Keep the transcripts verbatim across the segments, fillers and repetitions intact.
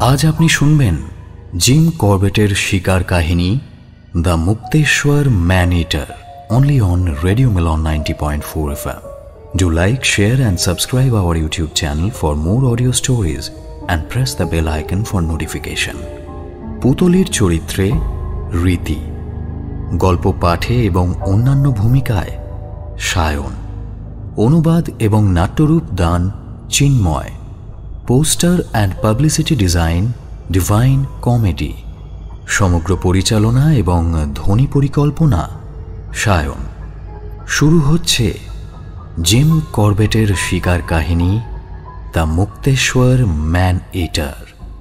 আজ আপনি শুনবেন জিম করবেটের শিকার কাহিনী the Mukteshwar man eater, only on Radio Milan ninety point four F M. Do like, share and subscribe our YouTube channel for more audio stories and press the bell icon for notification. পুতলির চরিত্রে রীতি, গল্প পাঠে এবং অন্যান্য ভূমিকায় সায়ন, অনুবাদ এবং নাট্যরূপ দান Chinmoy, poster and publicity design divine comedy, সমগ্র পরিচালনা এবং ধ্বনি পরিকল্পনা সায়ন। শুরু হচ্ছে জিম করবেটের শিকার কাহিনী দ্য মুক্তেশ্বর ম্যান ইটার।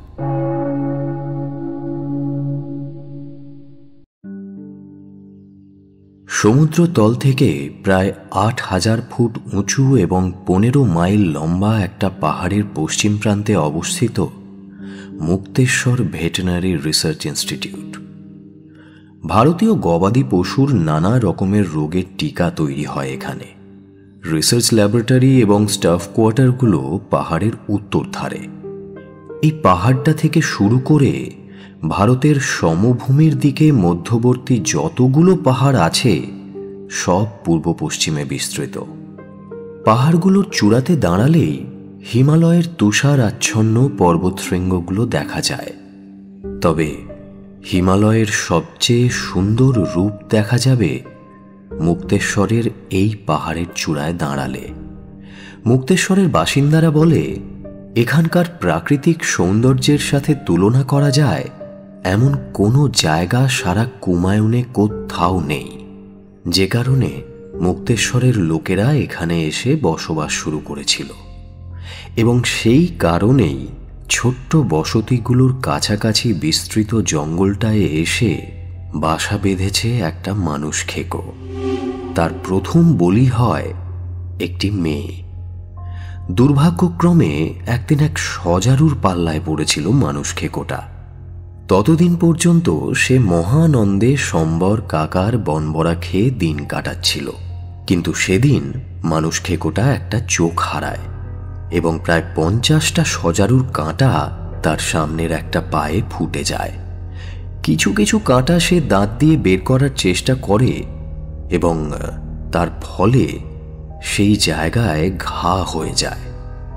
সমুদ্র তল থেকে প্রায় আট হাজার ফুট উঁচু এবং পনেরো মাইল লম্বা একটা পাহাড়ের পশ্চিম প্রান্তে অবস্থিত মুক্তেশ্বর ভেটেরিনারি রিসার্চ ইনস্টিটিউট। ভারতীয় গবাদি পশুর নানা রকমের রোগের টিকা তৈরি হয় এখানে। রিসার্চ ল্যাবরেটরি এবং স্টাফ কোয়ার্টারগুলো পাহাড়ের উত্তর ধারে। এই পাহাড়টা থেকে শুরু করে ভারতের সমভূমির দিকে মধ্যবর্তী যতগুলো পাহাড় আছে সব পূর্ব পশ্চিমে বিস্তৃত। পাহাড়গুলোর চূড়াতে দাঁড়ালেই হিমালয়ের তুষার আচ্ছন্ন পর্বতশৃঙ্গগুলো দেখা যায়। তবে হিমালয়ের সবচেয়ে সুন্দর রূপ দেখা যাবে মুক্তেশ্বরের এই পাহাড়ের চূড়ায় দাঁড়ালে। মুক্তেশ্বরের বাসিন্দারা বলে এখানকার প্রাকৃতিক সৌন্দর্যের সাথে তুলনা করা যায় এমন কোনো জায়গা সারা কুমায়ুনে কোথাও নেই, যে কারণে মুক্তেশ্বরের লোকেরা এখানে এসে বসবাস শুরু করেছিল। এবং সেই কারণেই ছোট্ট বসতিগুলোর কাছাকাছি বিস্তৃত জঙ্গলটায় এসে বাসা বেঁধেছে একটা মানুষ খেকো। তার প্রথম বলি হয় একটি মেয়ে। দুর্ভাগ্যক্রমে একদিন এক সজারুর পাল্লায় পড়েছিল মানুষ খেকোটা। ততদিন পর্যন্ত সে মহানন্দে সম্বর কাকার বনবরা খেয়ে দিন কাটাচ্ছিল। কিন্তু সেদিন মানুষ খেকোটা একটা চোখ হারায় এবং প্রায় পঞ্চাশটা সজারুর কাঁটা তার সামনের একটা পায়ে ফুটে যায়। কিছু কিছু কাঁটা সে দাঁত দিয়ে বের করার চেষ্টা করে এবং তার ফলে সেই জায়গায় ঘা হয়ে যায়।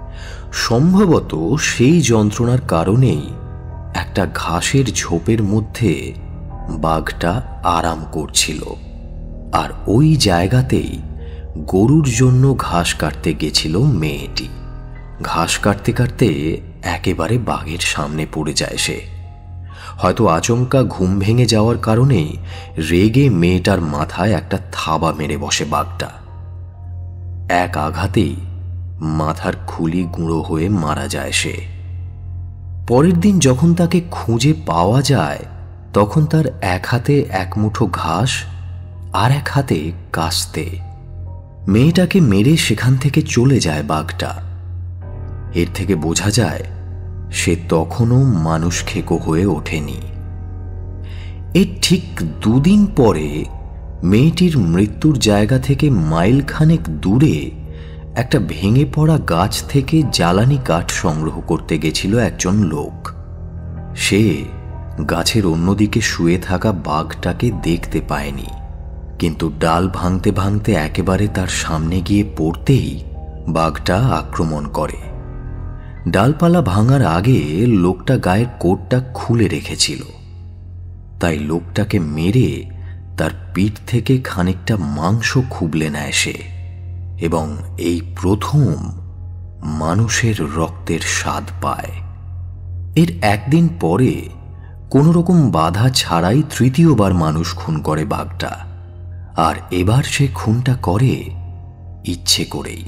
সম্ভবত সেই যন্ত্রণার কারণেই একটা ঘাসের ঝোপের মধ্যে বাঘটা আরাম করছিল, আর ওই জায়গাতেই গরুর জন্য ঘাস কাটতে গেছিল মেয়েটি। ঘাস কাটতে কাটতে একেবারে বাঘের সামনে পড়ে যায় সে। হয়তো আচমকা ঘুম ভেঙে যাওয়ার কারণেই রেগে মেয়েটার মাথায় একটা থাবা মেরে বসে বাঘটা। এক আঘাতেই মাথার খুলি গুঁড়ো হয়ে মারা যায় সে। পরের দিন যখন তাকে খুঁজে পাওয়া যায় তখন তার এক হাতে এক মুঠো ঘাস আর এক হাতে কাস্তে। মেয়েটাকে মেরে সেখান থেকে চলে যায় বাঘটা। এর থেকে বোঝা যায় সে তখনও মানুষ খেকো হয়ে ওঠেনি। এর ঠিক দুদিন পরে মেয়েটির মৃত্যুর জায়গা থেকে মাইলখানেক দূরে একটা ভেঙে পড়া গাছ থেকে জ্বালানি কাঠ সংগ্রহ করতে গেছিল একজন লোক। সে গাছের অন্যদিকে শুয়ে থাকা বাঘটাকে দেখতে পায়নি, কিন্তু ডাল ভাঙতে ভাঙতে একেবারে তার সামনে গিয়ে পড়তেই বাঘটা আক্রমণ করে। ডালপালা ভাঙার আগে লোকটা গায়ের কোটটা খুলে রেখেছিল, তাই লোকটাকে মেরে তার পিঠ থেকে খানিকটা মাংস খুবলে নেয় সে, এবং এই প্রথম মানুষের রক্তের স্বাদ পায়। এর একদিন পরে কোনো রকম বাধা ছাড়াই তৃতীয়বার মানুষ খুন করে বাঘটা, আর এবার সে খুনটা করে ইচ্ছে করেই,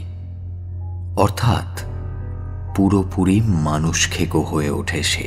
অর্থাৎ পুরোপুরি মানুষ খেকো হয়ে ওঠে সে।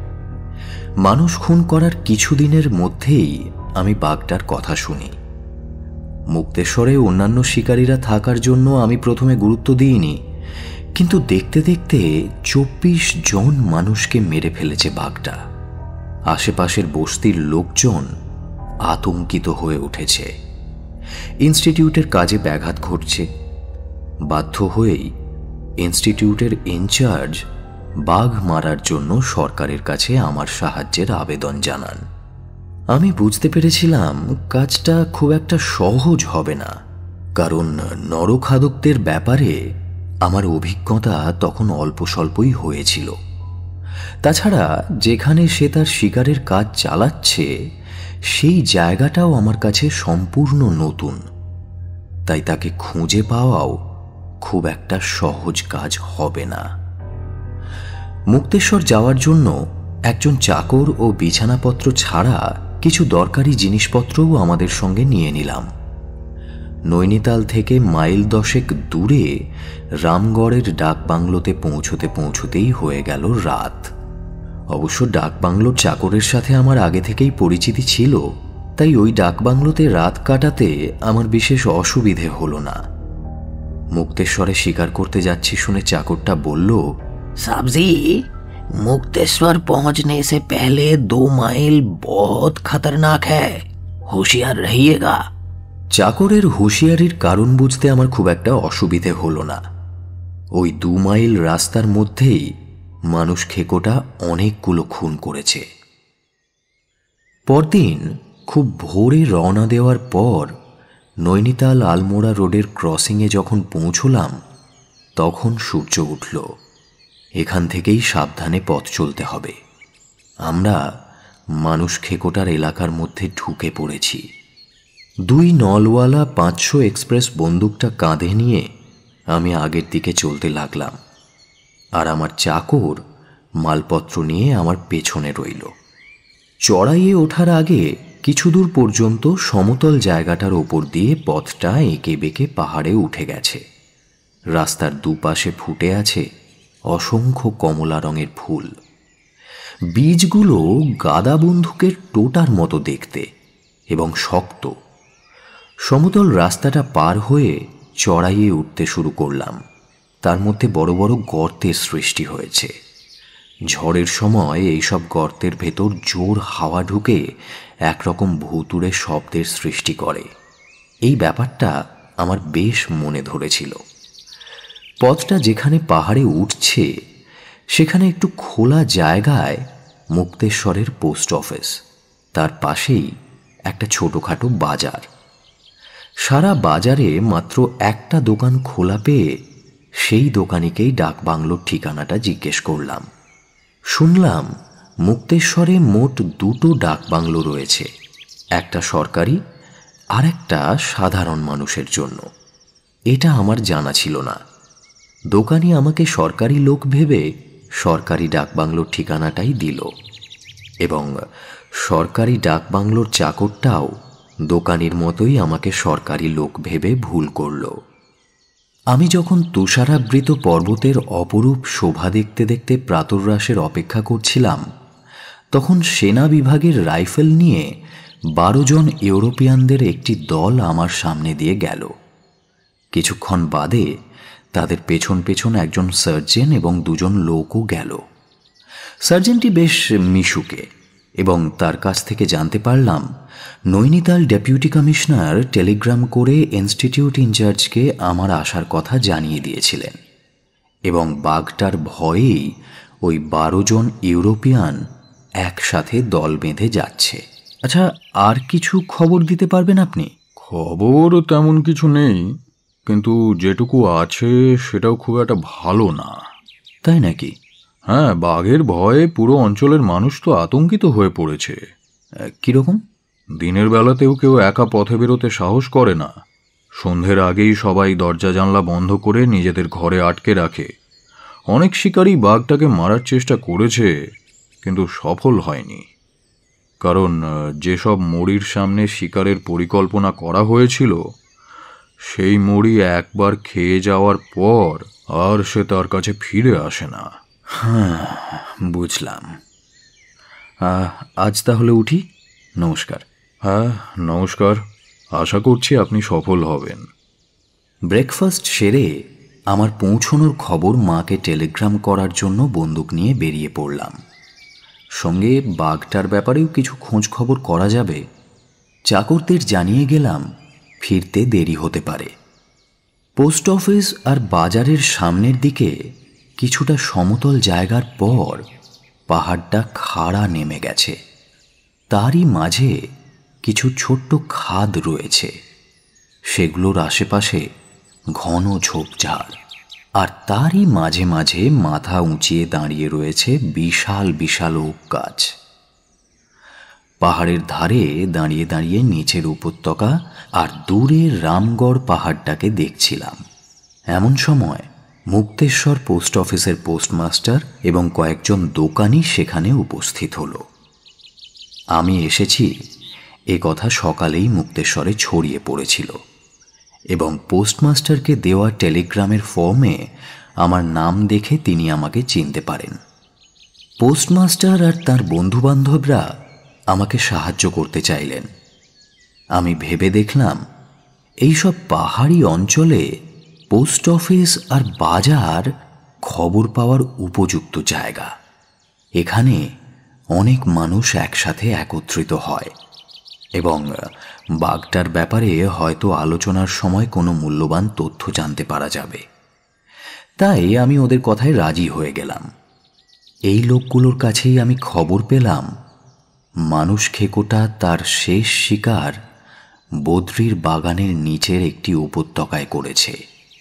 মানুষ খুন করার কিছুদিনের মধ্যেই আমি বাঘটার কথা শুনি। মুক্তেশ্বরে অন্যান্য শিকারীরা থাকার জন্য আমি প্রথমে গুরুত্ব দিইনি, কিন্তু দেখতে দেখতে চব্বিশ জন মানুষকে মেরে ফেলেছে বাঘটা। আশেপাশের বস্তির লোকজন আতঙ্কিত হয়ে উঠেছে। ইনস্টিটিউটের কাজে ব্যাঘাত ঘটছে। বাধ্য হয়েই ইনস্টিটিউটের ইনচার্জ বাঘ মারার জন্য সরকারের কাছে আমার সাহায্যের আবেদন জানান। আমি বুঝতে পেরেছিলাম কাজটা খুব একটা সহজ হবে না, কারণ নরখাদকদের ব্যাপারে আমার অভিজ্ঞতা তখন অল্প স্বল্পই হয়েছিল। তাছাড়া যেখানে সে তার শিকারের কাজ চালাচ্ছে সেই জায়গাটাও আমার কাছে সম্পূর্ণ নতুন, তাই তাকে খুঁজে পাওয়াও খুব একটা সহজ কাজ হবে না। মুক্তেশ্বর যাওয়ার জন্য একজন চাকর ও বিছানাপত্র ছাড়া কিছু দরকারি জিনিসপত্রও আমাদের সঙ্গে নিয়ে নিলাম। নৈনিতাল থেকে মাইল দশেক দূরে রামগড়ের ডাকবাংলোতে পৌঁছতে পৌঁছতেই হয়ে গেল রাত। অবশ্য ডাকবাংলোর চাকরের সাথে আমার আগে থেকেই পরিচিতি ছিল, তাই ওই ডাকবাংলোতে রাত কাটাতে আমার বিশেষ অসুবিধে হলো না। মুক্তেশ্বরে শিকার করতে যাচ্ছি শুনে চাকরটা বলল, साहबजी, मुक्तेश्वर पहुंचने से पहले दो माइल बहुत खतरनाक है, होशियार रहिएगा। চাকরের হুঁশিয়ারির কারণ বুঝতে আমার খুব একটা অসুবিধে হলো না। ওই দু মাইল রাস্তার মধ্যেই মানুষ খেকোটা অনেকগুলো খুন করেছে। পরদিন খুব ভোরে রওনা দেওয়ার পর নৈনিতাল আলমোড়া রোডের ক্রসিংয়ে যখন পৌঁছলাম তখন সূর্য উঠল। এখান থেকেই সাবধানে পথ চলতে হবে। আমরা মানুষ খেকোটার এলাকার মধ্যে ঢুকে পড়েছি। দুই নলওয়ালা পাঁচশো এক্সপ্রেস বন্দুকটা কাঁধে নিয়ে আমি আগের দিকে চলতে লাগলাম, আর আমার চাকর মালপত্র নিয়ে আমার পেছনে রইল। চড়াইয়ে ওঠার আগে কিছু দূর পর্যন্ত সমতল জায়গাটার ওপর দিয়ে পথটা এঁকে বেঁকে পাহাড়ে উঠে গেছে। রাস্তার দুপাশে ফুটে আছে অসংখ্য কমলা রঙের ফুল। বীজগুলো গাদা বন্দুকের টোটার মতো দেখতে এবং শক্ত। সমতল রাস্তাটা পার হয়ে চড়াইয়ে উঠতে শুরু করলাম। তার মধ্যে বড় বড় গর্তের সৃষ্টি হয়েছে। ঝড়ের সময় এইসব গর্তের ভেতর জোর হাওয়া ঢুকে একরকম ভুতুড়ে শব্দের সৃষ্টি করে। এই ব্যাপারটা আমার বেশ মনে ধরেছিল। পথটা যেখানে পাহাড়ে উঠছে সেখানে একটু খোলা জায়গায় মুক্তেশ্বরের পোস্ট অফিস, তার পাশেই একটা ছোটোখাটো বাজার। সারা বাজারে মাত্র একটা দোকান খোলা পেয়ে সেই দোকানিকেই ডাকবাংলোর ঠিকানাটা জিজ্ঞেস করলাম। শুনলাম মুক্তেশ্বরে মোট দুটো ডাকবাংলো রয়েছে, একটা সরকারি আর একটা সাধারণ মানুষের জন্য। এটা আমার জানা ছিল না। দোকানি আমাকে সরকারি লোক ভেবে সরকারি ডাকবাংলোর ঠিকানাটাই দিল, এবং সরকারি ডাকবাংলোর চাকরটাও দোকানির মতোই আমাকে সরকারি লোক ভেবে ভুল করল। আমি যখন তুষারাবৃত পর্বতের অপরূপ শোভা দেখতে দেখতে প্রাতরাশের অপেক্ষা করছিলাম, তখন সেনা বিভাগের রাইফেল নিয়ে বারো জন ইউরোপিয়ানদের একটি দল আমার সামনে দিয়ে গেল। কিছুক্ষণ বাদে তাদের পেছন পেছন একজন সার্জেন এবং দুজন লোকও গেল। সার্জেনটি বেশ মিশুকে, এবং তার কাছ থেকে জানতে পারলাম নৈনিতাল ডেপুটি কমিশনার টেলিগ্রাম করে ইনস্টিটিউট ইনচার্জকে আমার আসার কথা জানিয়ে দিয়েছিলেন, এবং বাঘটার ভয়েই ওই বারো জন ইউরোপিয়ান একসাথে দল বেঁধে যাচ্ছে। আচ্ছা, আর কিছু খবর দিতে পারবেন আপনি? খবর তেমন কিছু নেই, কিন্তু যেটুকু আছে সেটাও খুব একটা ভালো না। তাই নাকি? হ্যাঁ, বাঘের ভয়ে পুরো অঞ্চলের মানুষ তো আতঙ্কিত হয়ে পড়েছে। কীরকম? দিনের বেলাতেও কেউ একা পথে বেরোতে সাহস করে না। সন্ধ্যের আগেই সবাই দরজা জানলা বন্ধ করে নিজেদের ঘরে আটকে রাখে। অনেক শিকারী বাঘটাকে মারার চেষ্টা করেছে, কিন্তু সফল হয়নি। কারণ যেসব মড়ির সামনে শিকারের পরিকল্পনা করা হয়েছিল সেই মড়ি একবার খেয়ে যাওয়ার পর আর সে তার কাছে ফিরে আসে না। হ্যাঁ, বুঝলাম। আজ তাহলে উঠি। নমস্কার। হ্যাঁ, নমস্কার। আশা করছি আপনি সফল হবেন। ব্রেকফাস্ট সেরে আমার পৌঁছনোর খবর মাকে টেলিগ্রাম করার জন্য বন্দুক নিয়ে বেরিয়ে পড়লাম। সঙ্গে বাঘটার ব্যাপারেও কিছু খোঁজ খবর করা যাবে। চাকরদের জানিয়ে গেলাম ফিরতে দেরি হতে পারে। পোস্ট অফিস আর বাজারের সামনের দিকে কিছুটা সমতল জায়গার পর পাহাড়টা খাড়া নেমে গেছে। তারই মাঝে কিছু ছোট্ট খাদ রয়েছে, সেগুলোর আশেপাশে ঘন ঝোপঝাড়, আর তারই মাঝে মাঝে মাথা উঁচিয়ে দাঁড়িয়ে রয়েছে বিশাল বিশাল ওক গাছ। পাহাড়ের ধারে দাঁড়িয়ে দাঁড়িয়ে নিচের উপত্যকা আর দূরে রামগড় পাহাড়টাকে দেখছিলাম। এমন সময় মুক্তেশ্বর পোস্ট অফিসের পোস্টমাস্টার এবং কয়েকজন দোকানি সেখানে উপস্থিত হলো। আমি এসেছি এ কথা সকালেই মুক্তেশ্বরে ছড়িয়ে পড়েছিল এবং পোস্টমাস্টারকে দেওয়া টেলিগ্রামের ফর্মে আমার নাম দেখে তিনি আমাকে চিনতে পারেন। পোস্টমাস্টার আর তার বন্ধুবান্ধবরা আমাকে সাহায্য করতে চাইলেন। আমি ভেবে দেখলাম এইসব পাহাড়ি অঞ্চলে পোস্ট অফিস আর বাজার খবর পাওয়ার উপযুক্ত জায়গা। এখানে অনেক মানুষ একসাথে একত্রিত হয় এবং বাঘটার ব্যাপারে হয়তো আলোচনার সময় কোনো মূল্যবান তথ্য জানতে পারা যাবে। তাই আমি ওদের কথায় রাজি হয়ে গেলাম। এই লোকগুলোর কাছেই আমি খবর পেলাম মানুষ খেকোটা তার শেষ শিকার বদ্রির বাগানের নিচের একটি উপত্যকায় করেছে।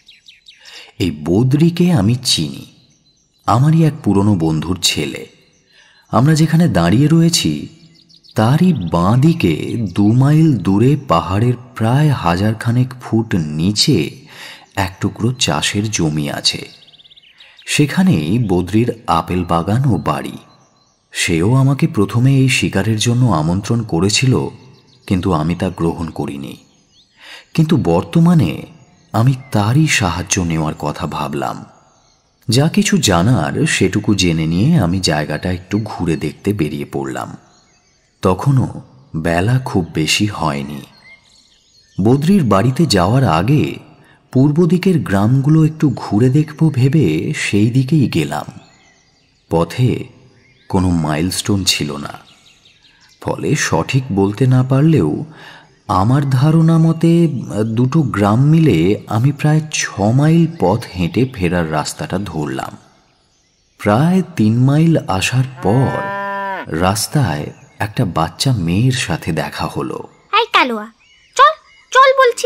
এই বদ্রিকে আমি চিনি, আমারই এক পুরনো বন্ধুর ছেলে। আমরা যেখানে দাঁড়িয়ে রয়েছি তারই বাঁ দিকে দু মাইল দূরে পাহাড়ের প্রায় হাজার খানেক ফুট নিচে এক টুকরো চাষের জমি আছে। সেখানেই বদ্রির আপেল বাগান ও বাড়ি। সেও আমাকে প্রথমে এই শিকারের জন্য আমন্ত্রণ করেছিল, কিন্তু আমি তা গ্রহণ করিনি। কিন্তু বর্তমানে আমি তারই সাহায্য নেওয়ার কথা ভাবলাম। যা কিছু জানার সেটুকু জেনে নিয়ে আমি জায়গাটা একটু ঘুরে দেখতে বেরিয়ে পড়লাম। তখনও বেলা খুব বেশি হয়নি। বদ্রির বাড়িতে যাওয়ার আগে পূর্ব দিকের গ্রামগুলো একটু ঘুরে দেখব ভেবে সেই দিকেই গেলাম। পথে কোনো মাইলস্টোন ছিল না, ফলে সঠিক বলতে না পারলেও আমার ধারণা মতে দুটো গ্রাম মিলে আমি প্রায় ছ মাইল পথ হেঁটে ফেরার রাস্তাটা ধরলাম। প্রায় তিন মাইল আসার পর রাস্তায় একটা বাচ্চা মেয়ের সাথে দেখা হলো। এই কালুয়া, চল চল বলছি।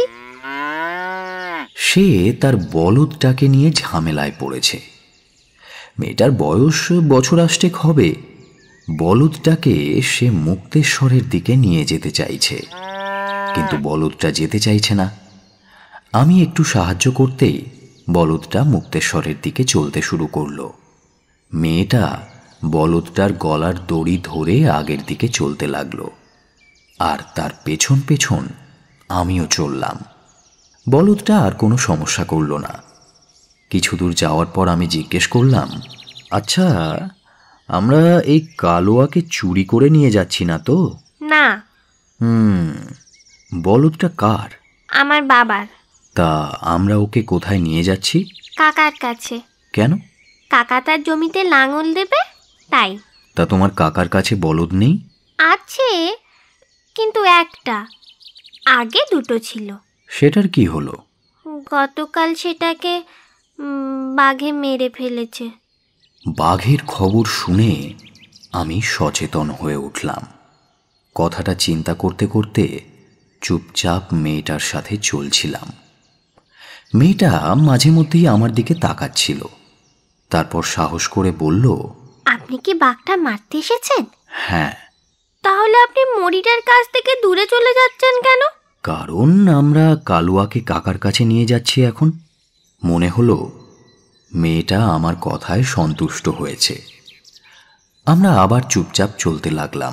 সে তার বলদটাকে নিয়ে ঝামেলায় পড়েছে। মেয়েটার বয়স বছর আষ্টেক হবে। বলদটাকে সে মুক্তেশ্বরের দিকে নিয়ে যেতে চাইছে, কিন্তু বলদটা যেতে চাইছে না। আমি একটু সাহায্য করতেই বলদটা মুক্তেশ্বরের দিকে চলতে শুরু করলো। মেয়েটা বলদটার গলার দড়ি ধরে আগের দিকে চলতে লাগলো, আর তার পেছন পেছন আমিও চললাম। বলদটা আর কোনো সমস্যা করল না। কিছু দূর যাওয়ার পর আমি জিজ্ঞেস করলাম, আচ্ছা, আমরা এই কালোয়াকে চুরি করে নিয়ে যাচ্ছি না তো? না। হুম বলদটা কার? আমার বাবার। তা আমরা ওকে কোথায় নিয়ে যাচ্ছি? কাকার কাছে। কেন? কাকা তার জমিতে লাঙল দেবে, তাই। তা তোমার কাকার কাছে বলদ নেই? আছে, কিন্তু একটা। আগে দুটো ছিল। সেটার কি হলো? গতকাল সেটাকে বাঘে মেরে ফেলেছে। বাঘের খবর শুনে আমি সচেতন হয়ে উঠলাম। কথাটা চিন্তা করতে করতে চুপচাপ মেয়েটার সাথে চলছিলাম। মেয়েটা মাঝে মধ্যেই আমার দিকে তাকাচ্ছিল, তারপর সাহস করে বলল, আপনি কি বাঘটা মারতে এসেছেন? হ্যাঁ। তাহলে আপনি মরিটার কাছ থেকে দূরে চলে যাচ্ছেন কেন? কারণ আমরা কালুয়াকে কাকার কাছে নিয়ে যাচ্ছি এখন। মনে হলো মেয়েটা আমার কথায় সন্তুষ্ট হয়েছে। আমরা আবার চুপচাপ চলতে লাগলাম।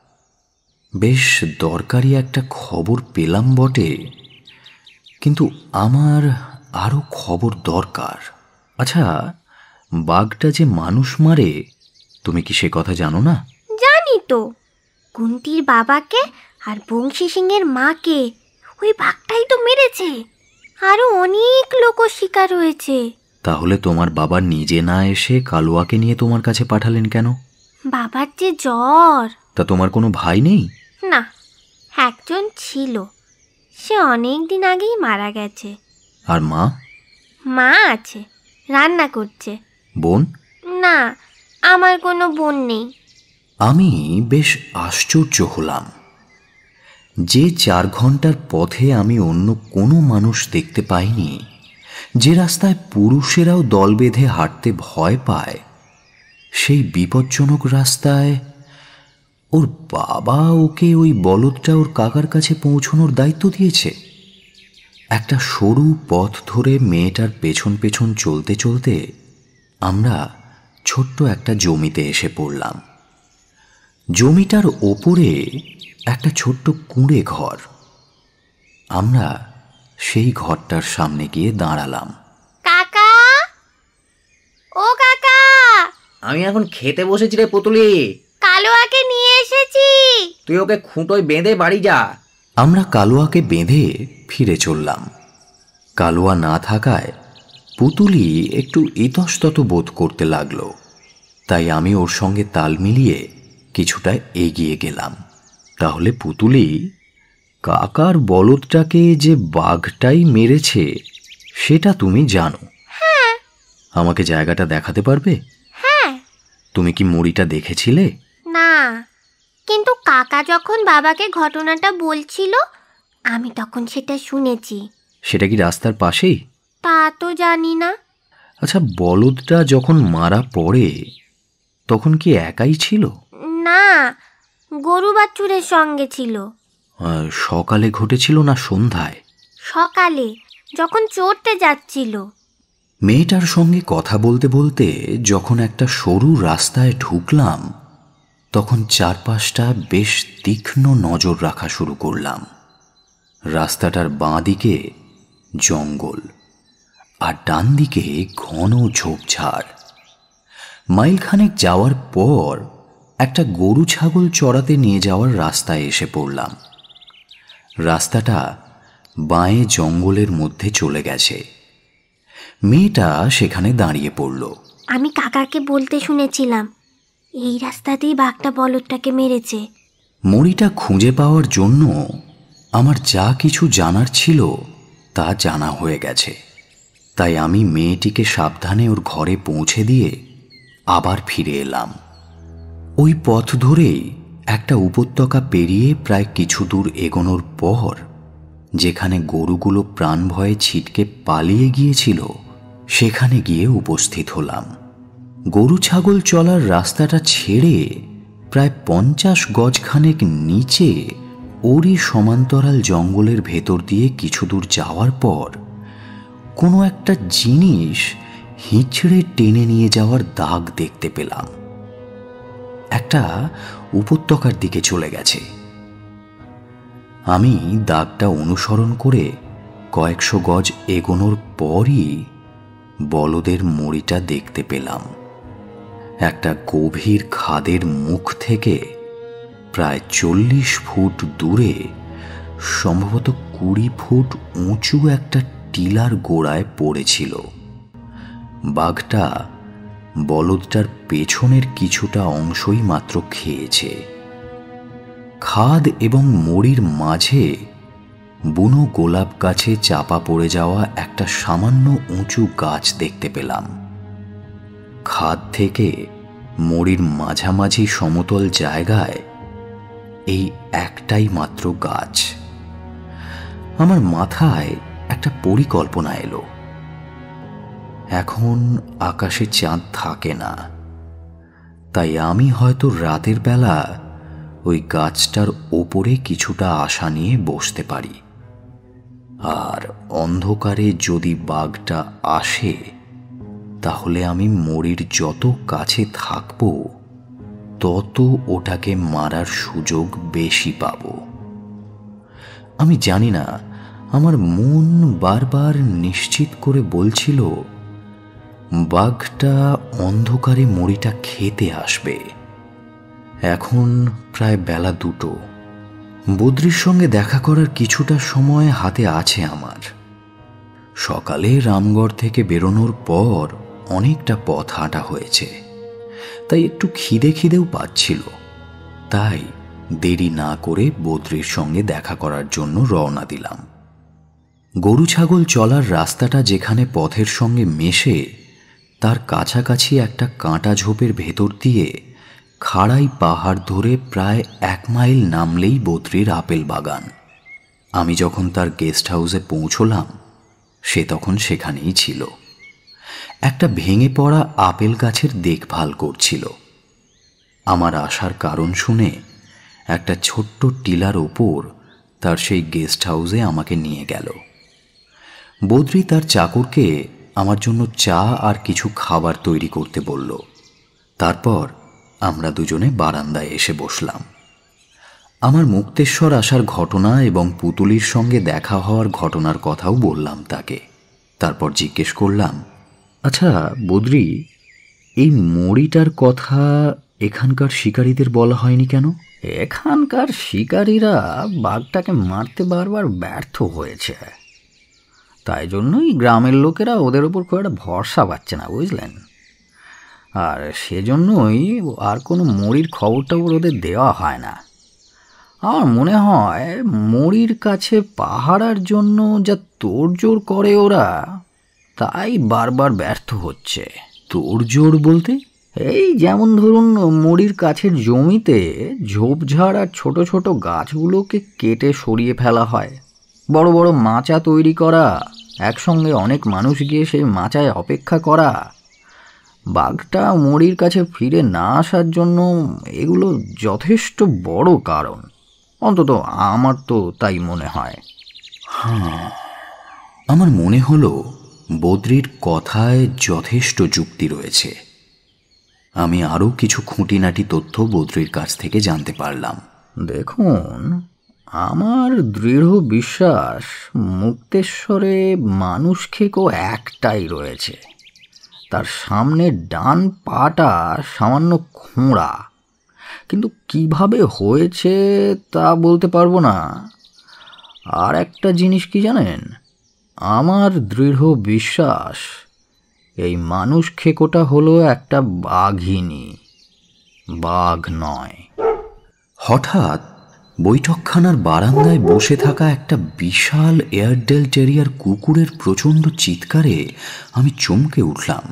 বেশ দরকারি একটা খবর পেলাম বটে, কিন্তু আমার আরও খবর দরকার। আচ্ছা, বাঘটা যে মানুষ মারে, তুমি কি সে কথা জানো না? জানি তো। কুন্তির বাবাকে আর বংশী সিংয়ের মাকে ওই বাঘটাই তো মেরেছে। আরো অনেক লোক শিকার হয়েছে। তাহলে তোমার বাবা নিজে না এসে কালুয়াকে নিয়ে তোমার কাছে পাঠালেন কেন? বাবার যে জ্বর। তা তোমার কোনো ভাই নেই? না, একজন ছিল, সে অনেক দিন আগেই মারা গেছে। আর মা? মা আছে, রান্না করছে। বোন? না, আমার কোনো বোন নেই। আমি বেশ আশ্চর্য হলাম। যে চার ঘন্টার পথে আমি অন্য কোনো মানুষ দেখতে পাইনি, যে রাস্তায় পুরুষেরাও দল বেঁধে হাঁটতে ভয় পায়, সেই বিপজ্জনক রাস্তায় ওর বাবা ওকে ওই বলদটা ওর কাকার কাছে পৌঁছানোর দায়িত্ব দিয়েছে। একটা সরু পথ ধরে মেয়েটার পেছন পেছন চলতে চলতে আমরা ছোট্ট একটা জমিতে এসে পড়লাম। জমিটার ওপরে একটা ছোট্ট কুঁড়ে ঘর। আমরা সেই ঘরটার সামনে গিয়ে দাঁড়ালাম। কাকা, ও কাকা, আমি এখন খেতে বসেছি রে পুতুলি। কালোয়াকে নিয়ে এসেছি। তুই ওকে খুঁটোয় বেঁধে বাড়ি যা। আমরা কালুয়াকে বেঁধে ফিরে চললাম। কালুয়া না থাকায় পুতুলি একটু ইতস্তত বোধ করতে লাগলো, তাই আমি ওর সঙ্গে তাল মিলিয়ে কিছুটা এগিয়ে গেলাম। তাহলে পুতুলি, কাকার বলদটাকে যে বাঘটাই মেরেছে সেটা তুমি জানো? হ্যাঁ। আমাকে জায়গাটা দেখাতে পারবে? হ্যাঁ। তুমি কি মরিটা দেখেছিলে? না, কিন্তু কাকা যখন বাবাকে ঘটনাটা বলছিল আমি তখন সেটা শুনেছি। সেটা কি রাস্তার পাশেই? তা তো জানি না। আচ্ছা, বলদটা যখন মারা পড়ে তখন কি একাই ছিল? না, গরু বাছুরের সঙ্গে ছিল। আহ, সকালে ঘটেছিল না সন্ধ্যায়? সকালে, যখন চড়তে যাচ্ছিল। মেয়েটার সঙ্গে কথা বলতে বলতে যখন একটা সরু রাস্তায় ঢুকলাম তখন চারপাশটা বেশ তীক্ষ্ণ নজর রাখা শুরু করলাম। রাস্তাটার বাঁ দিকে জঙ্গল আর ডান দিকে ঘন ঝোপঝাড়। মাইলখানেক যাওয়ার পর একটা গরু ছাগল চড়াতে নিয়ে যাওয়ার রাস্তায় এসে পড়লাম। রাস্তাটা বাঁয়ে জঙ্গলের মধ্যে চলে গেছে। মেয়েটা সেখানে দাঁড়িয়ে পড়ল। আমি কাকাকে বলতে শুনেছিলাম এই রাস্তাতেই বাঘটা বলদটাকে মেরেছে। মরিটা খুঁজে পাওয়ার জন্য আমার যা কিছু জানার ছিল তা জানা হয়ে গেছে, তাই আমি মেয়েটিকে সাবধানে ওর ঘরে পৌঁছে দিয়ে আবার ফিরে এলাম। ওই পথ ধরেই একটা উপত্যকা পেরিয়ে প্রায় কিছু দূর এগোনোর পর যেখানে গরুগুলো প্রাণ ভয়ে ছিটকে পালিয়ে গিয়েছিল সেখানে গিয়ে উপস্থিত হলাম। গরু ছাগল চলার রাস্তাটা ছেড়ে প্রায় পঞ্চাশ গজখানেক নিচে ওরই সমান্তরাল জঙ্গলের ভেতর দিয়ে কিছু দূর যাওয়ার পর কোনো একটা জিনিস হিঁচড়ে টেনে নিয়ে যাওয়ার দাগ দেখতে পেলাম। একটা উপত্যকার দিকে চলে গেছে। আমি দাগটা অনুসরণ করে কয়েকশো গজ এগোনোর পরই বলদের মরিটা দেখতে পেলাম। একটা গভীর খাদের মুখ থেকে প্রায় চল্লিশ ফুট দূরে, সম্ভবত কুড়ি ফুট উঁচু একটা টিলার গোড়ায় পড়েছিল। বাঘটা বলদটার পেছনের কিছুটা অংশই মাত্র খেয়েছে। খাদ এবং মরির মাঝে বুনো গোলাপ গাছে চাপা পড়ে যাওয়া একটা সামান্য উঁচু গাছ দেখতে পেলাম। খাদ থেকে মরির মাঝামাঝি সমতল জায়গায় এই একটাই মাত্র গাছ। আমার মাথায় একটা পরিকল্পনা এলো। এখন আকাশে চাঁদ থাকে না, তাই আমি হয়তো রাতের বেলা ওই গাছটার ওপরে কিছুটা আশা নিয়ে বসতে পারি, আর অন্ধকারে যদি বাঘটা আসে তাহলে আমি মরির যত কাছে থাকব তত ওটাকে মারার সুযোগ বেশি পাব। আমি জানি না, আমার মন বারবার নিশ্চিত করে বলছিল বাঘটা অন্ধকারে মরিটা খেতে আসবে। এখন প্রায় বেলা দুটো। বদ্রির সঙ্গে দেখা করার কিছুটা সময় হাতে আছে আমার। সকালে রামগড় থেকে বেরোনোর পর অনেকটা পথ হাঁটা হয়েছে, তাই একটু খিদে খিদেও পাচ্ছিল। তাই দেরি না করে বদ্রির সঙ্গে দেখা করার জন্য রওনা দিলাম। গরু ছাগল চলার রাস্তাটা যেখানে পথের সঙ্গে মেশে তার কাছাকাছি একটা কাঁটা ঝোপের ভেতর দিয়ে খাড়াই পাহাড় ধরে প্রায় এক মাইল নামলেই বদ্রির আপেল বাগান। আমি যখন তার গেস্ট হাউসে পৌঁছলাম, সে তখন সেখানেই ছিল। একটা ভেঙে পড়া আপেল গাছের দেখভাল করছিল। আমার আসার কারণ শুনে একটা ছোট্ট টিলার ওপর তার সেই গেস্ট হাউসে আমাকে নিয়ে গেল। বদ্রি তার চাকরকে আমার জন্য চা আর কিছু খাবার তৈরি করতে বলল। তারপর আমরা দুজনে বারান্দায় এসে বসলাম। আমার মুক্তেশ্বর আসার ঘটনা এবং পুতুলির সঙ্গে দেখা হওয়ার ঘটনার কথাও বললাম তাকে। তারপর জিজ্ঞেস করলাম, আচ্ছা বদ্রি, এই মরিটার কথা এখানকার শিকারীদের বলা হয়নি কেন? এখানকার শিকারীরা বাঘটাকে মারতে বারবার ব্যর্থ হয়েছে, তাই জন্যই গ্রামের লোকেরা ওদের ওপর খুব একটা ভরসা পাচ্ছে না, বুঝলেন। আর সেজন্যই আর কোনো মরির খবর টবর ওদের দেওয়া হয় না। আমার মনে হয় মরির কাছে পাহারার জন্য যা তোড়জোড় করে ওরা, তাই বারবার ব্যর্থ হচ্ছে। তোড়জোড় বলতে? এই যেমন ধরুন, মরির কাছের জমিতে ঝোপঝাড় আর ছোট ছোট গাছগুলোকে কেটে সরিয়ে ফেলা হয়, বড় বড় মাচা তৈরি করা, একসঙ্গে অনেক মানুষ গিয়ে সেই মাচায় অপেক্ষা করা। বাঘটা মরির কাছে ফিরে না আসার জন্য এগুলো যথেষ্ট বড় কারণ, অন্তত আমার তো তাই মনে হয়। হ্যাঁ, আমার মনে হলো বদ্রির কথায় যথেষ্ট যুক্তি রয়েছে। আমি আরও কিছু খুঁটিনাটি তথ্য বদ্রির কাছ থেকে জানতে পারলাম। দেখুন, আমার দৃঢ় বিশ্বাস মুক্তেশ্বরে মানুষ খেকো একটাই রয়েছে। তার সামনে ডান পাটা সামান্য খোঁড়া, কিন্তু কিভাবে হয়েছে তা বলতে পারবো না। আর একটা জিনিস কি জানেন, আমার দৃঢ় বিশ্বাস এই মানুষ খেকোটা হলো একটা বাঘিনী, বাঘ নয়। হঠাৎ বৈঠকখানার বারান্দায় বসে থাকা একটা বিশাল এয়ারডেল টেরিয়ার কুকুরের প্রচণ্ড চিৎকারে আমি চমকে উঠলাম।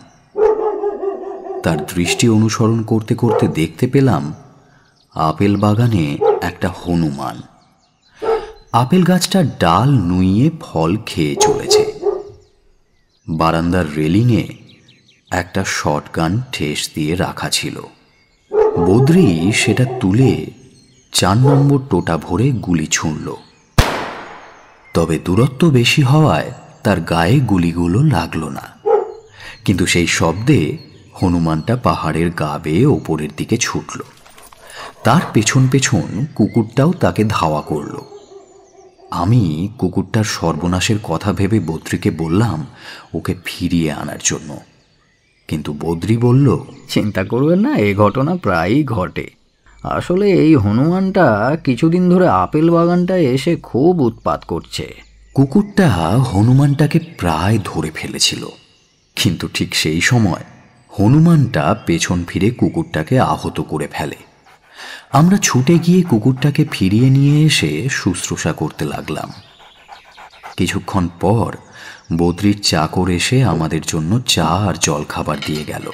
তার দৃষ্টি অনুসরণ করতে করতে দেখতে পেলাম আপেল বাগানে একটা হনুমান আপেল গাছটার ডাল নুইয়ে ফল খেয়ে চলেছে। বারান্দার রেলিংয়ে একটা শটগান ঠেস দিয়ে রাখা ছিল। বদ্রি সেটা তুলে চার নম্বর টোটা ভরে গুলি ছুঁড়ল। তবে দূরত্ব বেশি হওয়ায় তার গায়ে গুলিগুলো লাগলো না, কিন্তু সেই শব্দে হনুমানটা পাহাড়ের গা বেয়ে ওপরের দিকে ছুটল। তার পেছন পেছন কুকুরটাও তাকে ধাওয়া করল। আমি কুকুরটার সর্বনাশের কথা ভেবে বদ্রিকে বললাম ওকে ফিরিয়ে আনার জন্য, কিন্তু বদ্রি বলল, চিন্তা করবেন না, এ ঘটনা প্রায়ই ঘটে। আসলে এই হনুমানটা কিছুদিন ধরে আপেল বাগানটায় এসে খুব উৎপাত করছে। কুকুরটা হনুমানটাকে প্রায় ধরে ফেলেছিল, কিন্তু ঠিক সেই সময় হনুমানটা পেছন ফিরে কুকুরটাকে আহত করে ফেলে। আমরা ছুটে গিয়ে কুকুরটাকে ফিরিয়ে নিয়ে এসে শুশ্রূষা করতে লাগলাম। কিছুক্ষণ পর বদ্রির চাকর এসে আমাদের জন্য চা আর জল খাবার দিয়ে গেল।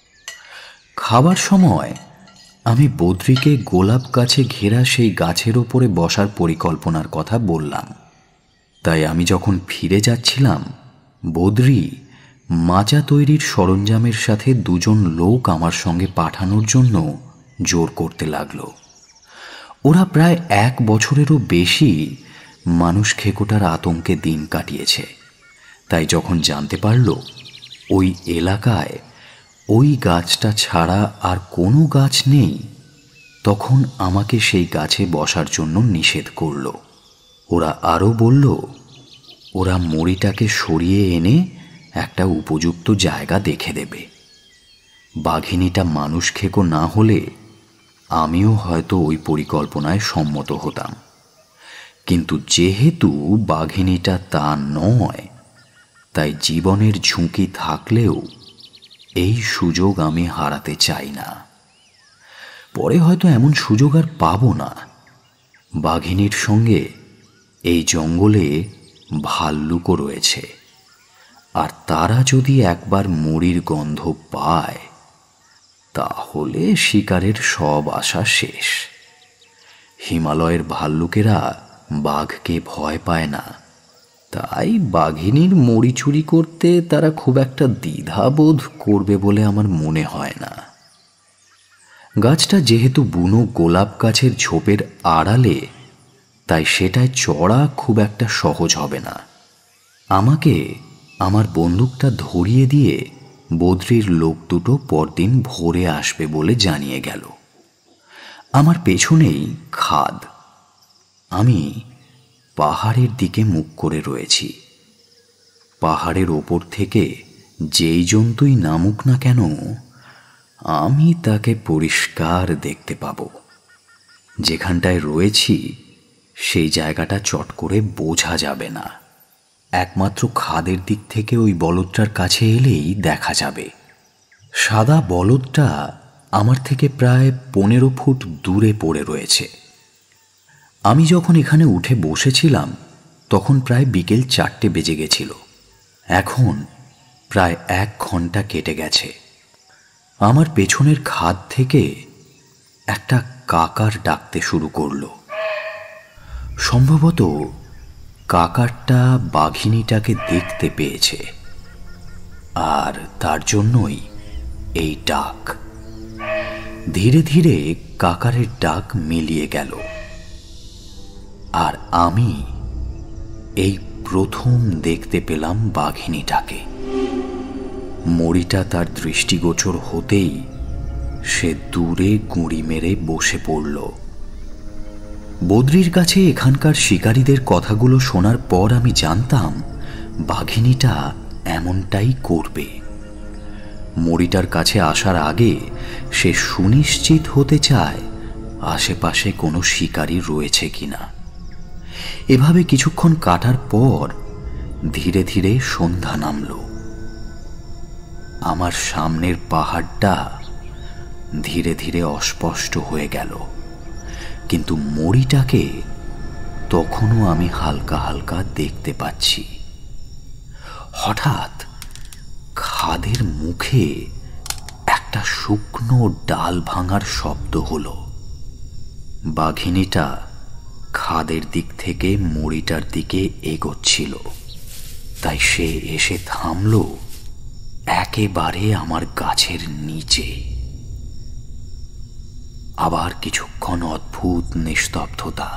খাবার সময় আমি বদ্রিকে গোলাপ গাছে ঘেরা সেই গাছের ওপরে বসার পরিকল্পনার কথা বললাম। তাই আমি যখন ফিরে যাচ্ছিলাম, বদ্রি মাচা তৈরির সরঞ্জামের সাথে দুজন লোক আমার সঙ্গে পাঠানোর জন্য জোর করতে লাগলো। ওরা প্রায় এক বছরেরও বেশি মানুষ খেকোটার আতঙ্কে দিন কাটিয়েছে। তাই যখন জানতে পারল ওই এলাকায় ওই গাছটা ছাড়া আর কোনো গাছ নেই, তখন আমাকে সেই গাছে বসার জন্য নিষেধ করল। ওরা আরও বলল ওরা মরিটাকে সরিয়ে এনে একটা উপযুক্ত জায়গা দেখে দেবে। বাঘিনীটা মানুষ খেকো না হলে আমিও হয়তো ওই পরিকল্পনায় সম্মত হতাম, কিন্তু যেহেতু বাঘিনীটা তা নয়, তাই জীবনের ঝুঁকি থাকলেও এই সুযোগ আমি হারাতে চাই না। পরে হয়তো এমন সুযোগ আর পাবো না। বাঘিনীর সঙ্গে এই জঙ্গলে ভাল্লুকও রয়েছে, আর তারা যদি একবার মুড়ির গন্ধ পায় তাহলে শিকারের সব আশা শেষ। হিমালয়ের ভাল্লুকেরা বাঘকে ভয় পায় না, তাই বাঘিনীর মুড়ি চুরি করতে তারা খুব একটা দ্বিধাবোধ করবে বলে আমার মনে হয় না। গাছটা যেহেতু বুনো গোলাপ গাছের ঝোপের আড়ালে, তাই সেটায় চড়া খুব একটা সহজ হবে না। আমাকে আমার বন্দুকটা ধরিয়ে দিয়ে বদ্রির লোক দুটো পরদিন ভোরে আসবে বলে জানিয়ে গেল। আমার পেছনেই খাদ। আমি পাহাড়ের দিকে মুখ করে রয়েছি। পাহাড়ের ওপর থেকে যেই জন্তুই নামুক না কেন আমি তাকে পরিষ্কার দেখতে পাব। যেখানটায় রয়েছি সেই জায়গাটা চট করে বোঝা যাবে না। একমাত্র খাদের দিক থেকে ওই বলদটার কাছে এলেই দেখা যাবে। সাদা বলদটা আমার থেকে প্রায় পনেরো ফুট দূরে পড়ে রয়েছে। আমি যখন এখানে উঠে বসেছিলাম তখন প্রায় বিকেল চারটে বেজে গেছিল। এখন প্রায় এক ঘন্টা কেটে গেছে। আমার পেছনের খাদ থেকে একটা কাকার ডাকতে শুরু করলো। সম্ভবত কাকারটা বাঘিনীটাকে দেখতে পেয়েছে, আর তার জন্যই এই ডাক। ধীরে ধীরে কাকারের ডাক মিলিয়ে গেল, আর আমি এই প্রথম দেখতে পেলাম বাঘিনীটাকে। মড়িটা তার দৃষ্টিগোচর হতেই সে দূরে গুঁড়ি মেরে বসে পড়ল। বদ্রির কাছে এখানকার শিকারীদের কথাগুলো শোনার পর আমি জানতাম বাঘিনীটা এমনটাই করবে। মড়িটার কাছে আসার আগে সে সুনিশ্চিত হতে চায় আশেপাশে কোনো শিকারী রয়েছে কিনা। এভাবে কিছুক্ষণ কাটার পর ধীরে ধীরে সন্ধ্যা নামল। আমার সামনের পাহাড়টা ধীরে ধীরে অস্পষ্ট হয়ে গেল, কিন্তু মড়িটাকে তখনও আমি হালকা হালকা দেখতে পাচ্ছি। হঠাৎ খাদের মুখে একটা শুকনো ডাল ভাঙার শব্দ হলো। বাঘিনীটা খাদের দিক থেকে মড়িটার দিকে এগোচ্ছিল, তাই সে এসে থামল একেবারে আমার গাছের নিচে। আবার কিছুক্ষণ অদ্ভুত নিস্তব্ধতা।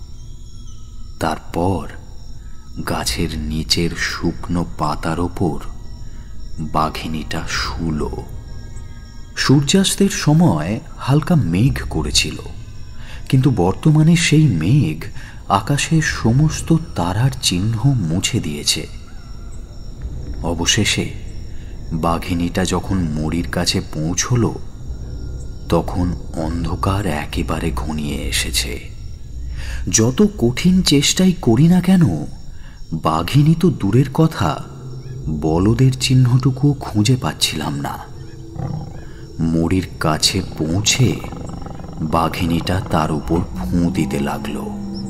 তারপর গাছের নিচের শুকনো পাতার ওপর বাঘিনীটা শুলো। সূর্যাস্তের সময় হালকা মেঘ করেছিল, কিন্তু বর্তমানে সেই মেঘ আকাশের সমস্ত তারার চিহ্ন মুছে দিয়েছে। অবশেষে বাঘিনীটা যখন মড়ির কাছে পৌঁছল তখন অন্ধকার একেবারে ঘনিয়ে এসেছে। যত কঠিন চেষ্টাই করি না কেন বাঘিনী তো দূরের কথা, বলদের চিহ্নটুকুও খুঁজে পাচ্ছিলাম না। মড়ির কাছে পৌঁছে বাঘিনীটা তার উপর ফুঁ দিতে লাগলো।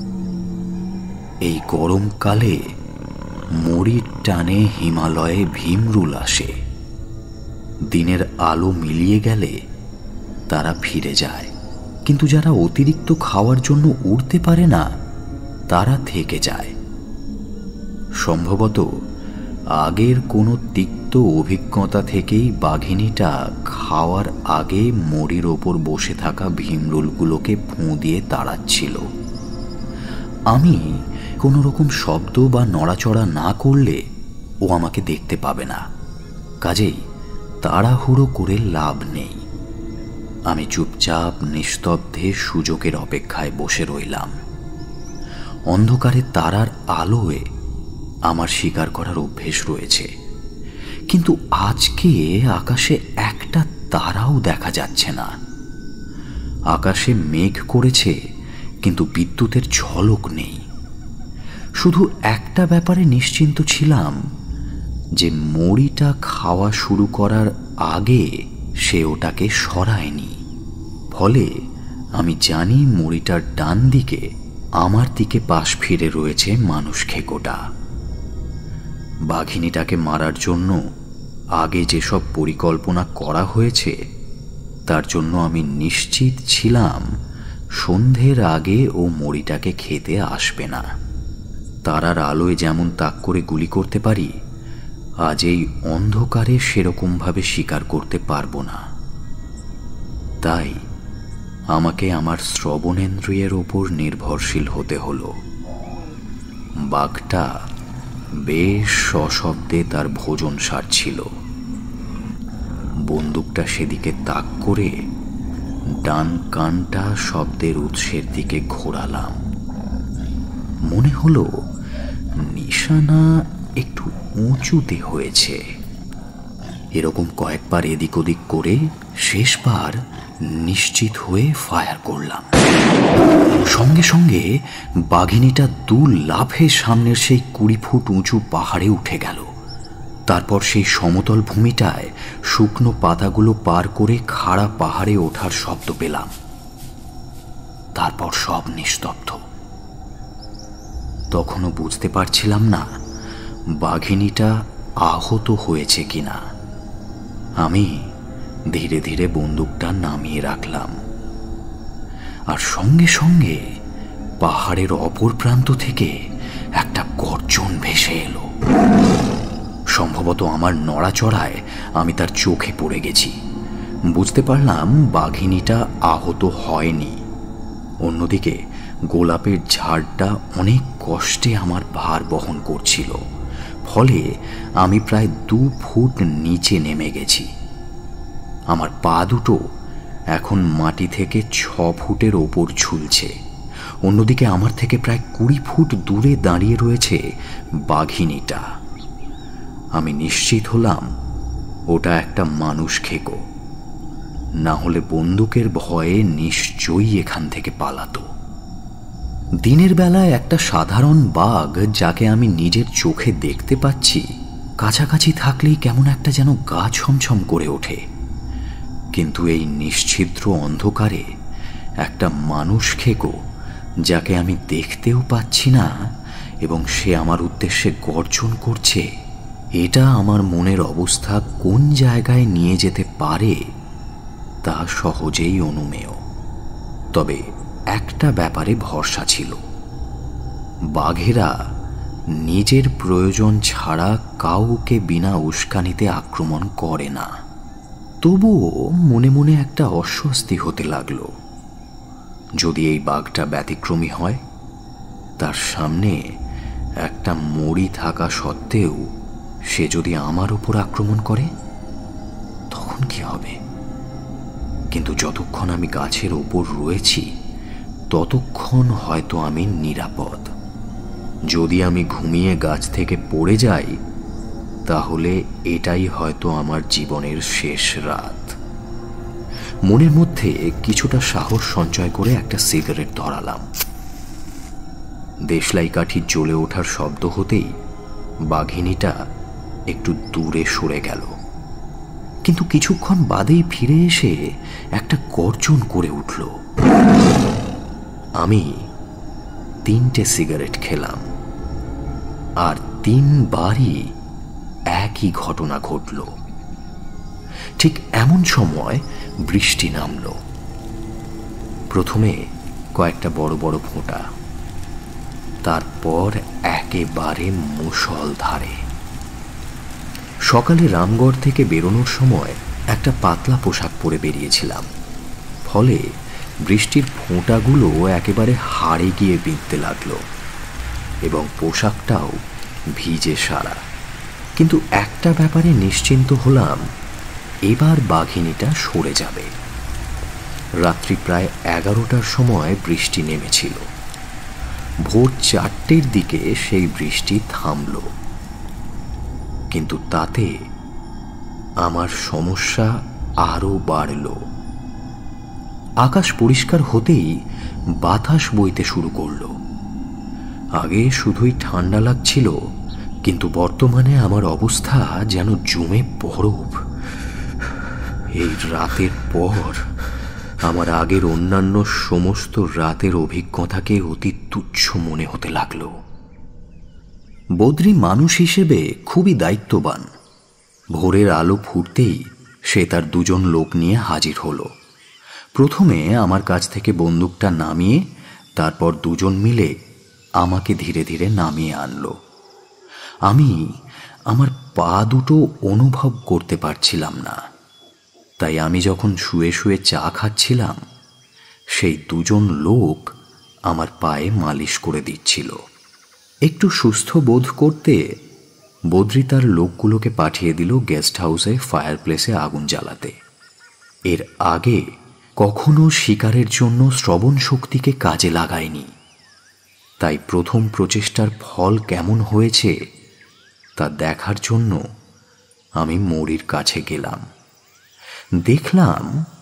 এই গরমকালে মড়ির টানে হিমালয়ে ভীমরুল আসে। দিনের আলো মিলিয়ে গেলে তারা ফিরে যায়, কিন্তু যারা অতিরিক্ত খাওয়ার জন্য উড়তে পারে না তারা থেকে যায়। সম্ভবত আগের কোনো তিক্ত অভিজ্ঞতা থেকেই বাঘিনীটা খাওয়ার আগে মড়ির ওপর বসে থাকা ভীমরুলগুলোকে ফুঁ দিয়ে তাড়াচ্ছিল। আমি কোনো রকম শব্দ বা নড়াচড়া না করলে ও আমাকে দেখতে পাবে না, কাজেই তাড়াহুড়ো করে লাভ নেই। আমি চুপচাপ নিস্তব্ধে সুযোগের অপেক্ষায় বসে রইলাম। অন্ধকারে তারার আলোয় আমার শিকার করার অভ্যেস রয়েছে, কিন্তু আজকে আকাশে একটা তারাও দেখা যাচ্ছে না। আকাশে মেঘ করেছে, কিন্তু বিদ্যুতের ঝলক নেই। শুধু একটা ব্যাপারে নিশ্চিন্ত ছিলাম যে মড়িটা খাওয়া শুরু করার আগে সে ওটাকে সরায়নি। ফলে আমি জানি মড়িটার ডান দিকে আমার দিকে পাশ ফিরে রয়েছে মানুষ খেকোটা। বাঘিনীটাকে মারার জন্য আগে যেসব পরিকল্পনা করা হয়েছে তার জন্য আমি নিশ্চিত ছিলাম সন্ধ্যের আগে ও মরিটাকে খেতে আসবে না। তারার আলোয় যেমন তাক করে গুলি করতে পারি, আজ এই অন্ধকারে সেরকমভাবে শিকার করতে পারবো না। তাই আমাকে আমার শ্রবণেন্দ্রিয়ের ওপর নির্ভরশীল হতে হলো। বাঘটা বেশ সশব্দে তার ভোজন সারছিল। বন্দুকটা সেদিকে তাক করে ডান কানটা শব্দের উৎসের দিকে ঘোরালাম। মনে হলো নিশানা একটু উঁচুতে হয়েছে। এরকম কয়েকবার এদিক ওদিক করে শেষবার নিশ্চিত হয়ে ফায়ার করলাম। সঙ্গে সঙ্গে বাঘিনীটা দু লাফে সামনের সেই কুড়ি ফুট উঁচু পাহাড়ে উঠে গেল। তারপর সেই সমতল ভূমিটায় শুকনো পাতাগুলো পার করে খাড়া পাহাড়ে ওঠার শব্দ পেলাম। তারপর সব নিস্তব্ধ। তখনও বুঝতে পারছিলাম না বাঘিনীটা আহত হয়েছে কিনা। আমি ধীরে ধীরে বন্দুকটা নামিয়ে রাখলাম, আর সঙ্গে সঙ্গে পাহাড়ের অপর প্রান্ত থেকে একটা গর্জন ভেসে এলো। সম্ভবত আমার নড়াচড়ায় আমি তার চোখে পড়ে গেছি। বুঝতে পারলাম বাঘিনীটা আহত হয়নি। অন্যদিকে গোলাপের ঝাড়টা অনেক কষ্টে আমার ভার বহন করছিল, ফলে আমি প্রায় দু ফুট নিচে নেমে গেছি। আমার পা দুটো এখন মাটি থেকে ছ ফুটের ওপর ঝুলছে। অন্যদিকে আমার থেকে প্রায় কুড়ি ফুট দূরে দাঁড়িয়ে রয়েছে বাঘিনীটা। আমি নিশ্চিত হলাম ওটা একটা মানুষ খেকো, না হলে বন্দুকের ভয়ে নিশ্চয়ই এখান থেকে পালাতো। দিনের বেলায় একটা সাধারণ বাঘ যাকে আমি নিজের চোখে দেখতে পাচ্ছি, কাছাকাছি থাকলেই কেমন একটা যেন গা ছমছম করে ওঠে। কিন্তু এই নিশ্ছিদ্র অন্ধকারে একটা মানুষ খেকো যাকে আমি দেখতেও পাচ্ছি না এবং সে আমার উদ্দেশ্যে গর্জন করছে, এটা আমার মনের অবস্থা কোন জায়গায় নিয়ে যেতে পারে তা সহজেই অনুমেয়। তবে একটা ব্যাপারে ভরসা ছিল, বাঘেরা নিজের প্রয়োজন ছাড়া কাউকে বিনা উস্কানিতে আক্রমণ করে না। তবুও মনে মনে একটা অস্বস্তি হতে লাগলো। যদি এই বাঘটা ব্যতিক্রমী হয়, তার সামনে একটা মড়ি থাকা সত্ত্বেও সে যদি আমার উপর আক্রমণ করে, তখন কি হবে? কিন্তু যতক্ষণ আমি গাছের ওপর রয়েছি ততক্ষণ হয়তো আমি নিরাপদ। যদি আমি ঘুমিয়ে গাছ থেকে পড়ে যাই, তাহলে এটাই হয়তো আমার জীবনের শেষ রাত। মনের মধ্যে কিছুটা সাহস সঞ্চয় করে একটা সিগারেট ধরালাম। দেশলাই কাঠি জ্বলে ওঠার শব্দ হতেই বাঘিনীটা একটু দূরে সরে গেল, কিন্তু কিছুক্ষণ বাদেই ফিরে এসে একটা গর্জন করে উঠল। আমি তিনটে সিগারেট খেলাম, আর তিনবারই একই ঘটনা ঘটল। ঠিক এমন সময় বৃষ্টি নামল। প্রথমে কয়েকটা বড় বড় ফোঁটা, তারপর একেবারে মুষলধারে। সকালে রামগড় থেকে বেরোনোর সময় একটা পাতলা পোশাক পরে বেরিয়েছিলাম, ফলে বৃষ্টির ফোঁটাগুলো একেবারে হাড়ে গিয়ে বিঁধতে লাগলো এবং পোশাকটাও ভিজে সারা। কিন্তু একটা ব্যাপারে নিশ্চিন্ত হলাম, এবার বাঘিনীটা সরে যাবে। রাত্রি প্রায় এগারোটার সময় বৃষ্টি নেমেছিল। ভোর চারটের দিকে সেই বৃষ্টি থামল, কিন্তু তাতে আমার সমস্যা আরো বাড়ল। আকাশ পরিষ্কার হতেই বাতাস বইতে শুরু করল। আগে শুধুই ঠান্ডা লাগছিল, কিন্তু বর্তমানে আমার অবস্থা যেন জমে বরফ। এই রাতের পর আমার আগের অন্যান্য সমস্ত রাতের অভিজ্ঞতাকে অতি তুচ্ছ মনে হতে লাগলো। বদ্রি মানুষ হিসেবে খুবই দায়িত্ববান। ভোরের আলো ফুটতেই সে তার দুজন লোক নিয়ে হাজির হলো। প্রথমে আমার কাছ থেকে বন্দুকটা নামিয়ে তারপর দুজন মিলে আমাকে ধীরে ধীরে নামিয়ে আনলো। আমি আমার পা দুটো অনুভব করতে পারছিলাম না, তাই আমি যখন শুয়ে শুয়ে চা খাচ্ছিলাম সেই দুজন লোক আমার পায়ে মালিশ করে দিচ্ছিল। একটু সুস্থ বোধ করতে বদ্রি তার লোকগুলোকে পাঠিয়ে দিল গেস্ট হাউসে ফায়ার প্লেসে আগুন জ্বালাতে। এর আগে কখনো শিকারের জন্য শ্রবণ শক্তিকে কাজে লাগায়নি, তাই প্রথম প্রচেষ্টার ফল কেমন হয়েছে তা দেখার জন্য আমি মরির কাছে গেলাম। দেখলাম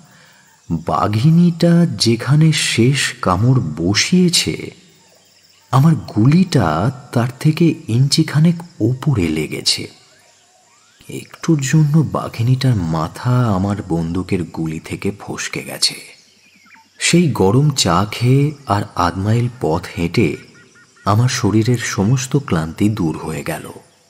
বাঘিনীটা যেখানে শেষ কামড় বসিয়েছে আমার গুলিটা তার থেকে ইঞ্চিখানেক ওপরে লেগেছে। একটুর জন্য বাঘিনীটার মাথা আমার বন্দুকের গুলি থেকে ফসকে গেছে। সেই গরম চা খেয়ে আর আধ মাইল পথ হেঁটে আমার শরীরের সমস্ত ক্লান্তি দূর হয়ে গেল।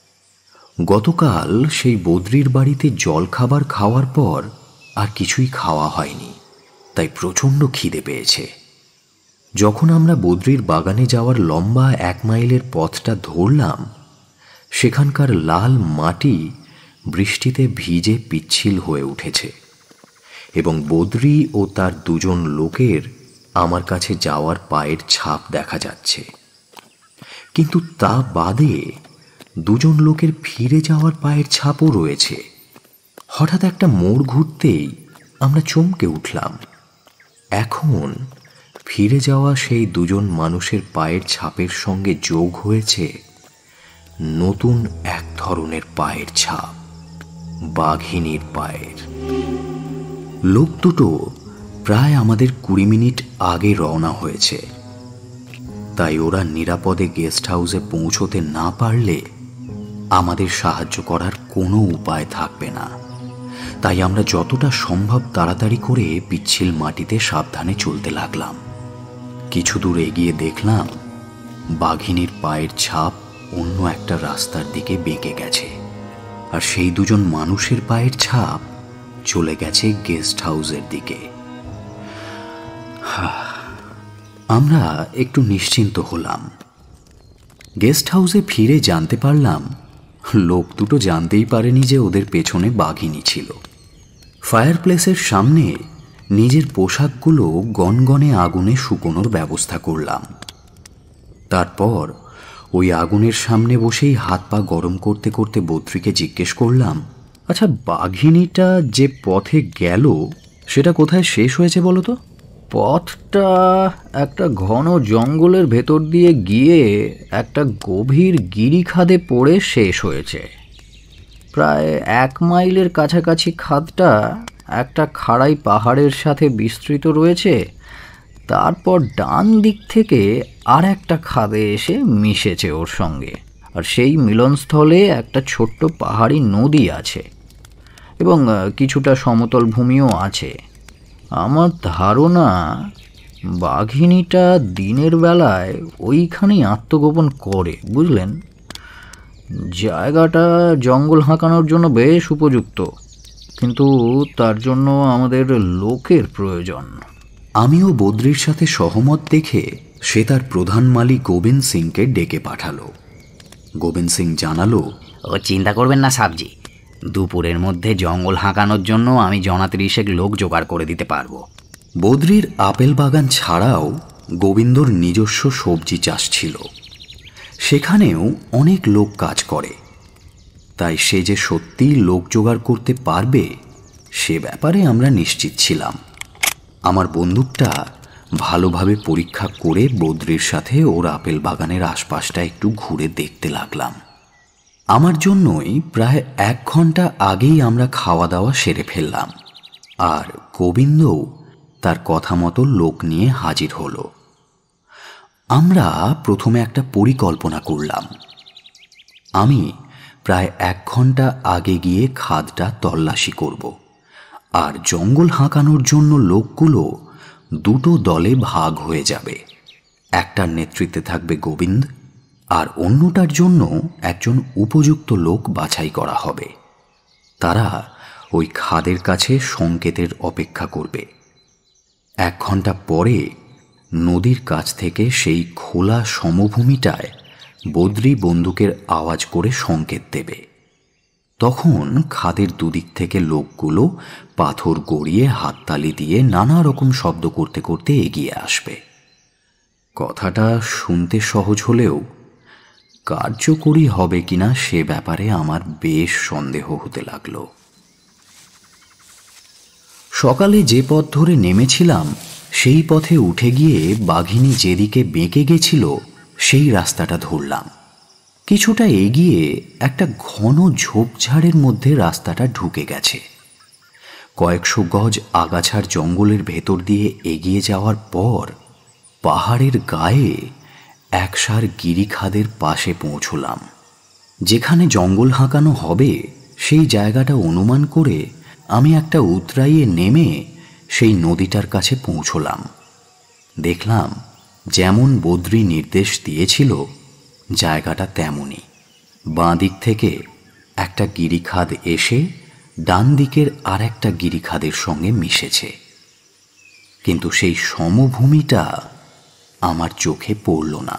গতকাল সেই বদ্রির বাড়িতে জলখাবার খাওয়ার পর আর কিছুই খাওয়া হয়নি, তাই প্রচণ্ড খিদে পেয়েছে। যখন আমরা বদ্রির বাগানে যাওয়ার লম্বা এক মাইলের পথটা ধরলাম, সেখানকার লাল মাটি বৃষ্টিতে ভিজে পিচ্ছিল হয়ে উঠেছে এবং বদ্রি ও তার দুজন লোকের আমার কাছে যাওয়ার পায়ের ছাপ দেখা যাচ্ছে। কিন্তু তা বাদে দুজন লোকের ফিরে যাওয়ার পায়ের ছাপও রয়েছে। হঠাৎ একটা মোড় ঘুরতেই আমরা চমকে উঠলাম। এখন ফিরে যাওয়া সেই দুজন মানুষের পায়ের ছাপের সঙ্গে যোগ হয়েছে নতুন এক ধরনের পায়ের ছাপ, বাঘিনীর পায়ের। লোক দুটো প্রায় আমাদের কুড়ি মিনিট আগে রওনা হয়েছে, তাই ওরা নিরাপদে গেস্ট হাউসে পৌঁছতে না পারলে আমাদের সাহায্য করার কোনো উপায় থাকবে না। তাই আমরা যতটা সম্ভব তাড়াতাড়ি করে পিচ্ছিল মাটিতে সাবধানে চলতে লাগলাম। কিছু দূর এগিয়ে দেখলাম বাঘিনীর পায়ের ছাপ অন্য একটা রাস্তার দিকে বেঁকে গেছে, আর সেই দুজন মানুষের পায়ের ছাপ চলে গেছে গেস্ট হাউসের দিকে। আমরা একটু নিশ্চিন্ত হলাম। গেস্ট হাউসে ফিরে জানতে পারলাম লোক দুটো জানতেই পারেনি যে ওদের পেছনে বাঘিনী ছিল। ফায়ার প্লেসের সামনে নিজের পোশাকগুলো গনগনে আগুনে শুকোনোর ব্যবস্থা করলাম। তারপর ওই আগুনের সামনে বসেই হাত পা গরম করতে করতে বদ্রিকে জিজ্ঞেস করলাম, আচ্ছা, বাঘিনীটা যে পথে গেল সেটা কোথায় শেষ হয়েছে বলো তো? পথটা একটা ঘন জঙ্গলের ভেতর দিয়ে গিয়ে একটা গভীর গিরিখাদে পড়ে শেষ হয়েছে। প্রায় এক মাইলের কাছাকাছি খাদটা একটা খাড়াই পাহাড়ের সাথে বিস্তৃত রয়েছে। তারপর ডান দিক থেকে আর একটা খাদে এসে মিশেছে ওর সঙ্গে, আর সেই মিলনস্থলে একটা ছোট্ট পাহাড়ি নদী আছে এবং কিছুটা সমতল ভূমিও আছে। আমার ধারণা বাঘিনীটা দিনের বেলায় ওইখানেই আত্মগোপন করে, বুঝলেন। জায়গাটা জঙ্গল হাঁকানোর জন্য বেশ উপযুক্ত, কিন্তু তার জন্য আমাদের লোকের প্রয়োজন। আমিও বদ্রির সাথে সহমত দেখে সে তার প্রধান মালিক গোবিন্দ সিংকে ডেকে পাঠালো। গোবিন্দ সিং জানালো, ও চিন্তা করবেন না সাবজি, দুপুরের মধ্যে জঙ্গল হাঁকানোর জন্য আমি জনা ত্রিশেক লোক জোগাড় করে দিতে পারবো। বদ্রির আপেল বাগান ছাড়াও গোবিন্দর নিজস্ব সবজি চাষ ছিল, সেখানেও অনেক লোক কাজ করে। তাই সে যে সত্যি লোক জোগাড় করতে পারবে সে ব্যাপারে আমরা নিশ্চিত ছিলাম। আমার বন্দুকটা ভালোভাবে পরীক্ষা করে বদ্রির সাথে ওর আপেল বাগানের আশপাশটা একটু ঘুরে দেখতে লাগলাম। আমার জন্যই প্রায় এক ঘন্টা আগেই আমরা খাওয়া দাওয়া সেরে ফেললাম, আর গোবিন্দও তার কথা মতো লোক নিয়ে হাজির হলো। আমরা প্রথমে একটা পরিকল্পনা করলাম। আমি প্রায় এক ঘন্টা আগে গিয়ে খাদটা তল্লাশি করব, আর জঙ্গল হাঁকানোর জন্য লোকগুলো দুটো দলে ভাগ হয়ে যাবে। একটার নেতৃত্বে থাকবে গোবিন্দ, আর অন্যটার জন্য একজন উপযুক্ত লোক বাছাই করা হবে। তারা ওই খাদের কাছে সংকেতের অপেক্ষা করবে। এক ঘন্টা পরে নদীর কাছ থেকে সেই খোলা সমভূমিটায় বদ্রি বন্দুকের আওয়াজ করে সংকেত দেবে। তখন খাদের দুদিক থেকে লোকগুলো পাথর গড়িয়ে হাততালি দিয়ে নানা রকম শব্দ করতে করতে এগিয়ে আসবে। কথাটা শুনতে সহজ হলেও কার্যকরী হবে কিনা সে ব্যাপারে আমার বেশ সন্দেহ হতে লাগলো। সকালে যে পথ ধরে নেমেছিলাম সেই পথে উঠে গিয়ে বাঘিনী যেদিকে বেঁকে গেছিল সেই রাস্তাটা ধরলাম। কিছুটা এগিয়ে একটা ঘন ঝোপঝাড়ের মধ্যে রাস্তাটা ঢুকে গেছে। কয়েকশো গজ আগাছার জঙ্গলের ভেতর দিয়ে এগিয়ে যাওয়ার পর পাহাড়ের গায়ে একসার গিরিখাদের পাশে পৌঁছলাম। যেখানে জঙ্গল হাঁকানো হবে সেই জায়গাটা অনুমান করে আমি একটা উতরাইয়ে নেমে সেই নদীটার কাছে পৌঁছলাম। দেখলাম যেমন বদ্রি নির্দেশ দিয়েছিল জায়গাটা তেমনই। বাঁ দিক থেকে একটা গিরিখাদ এসে ডান দিকের আর একটা গিরিখাদের সঙ্গে মিশেছে, কিন্তু সেই সমভূমিটা আমার চোখে পড়ল না।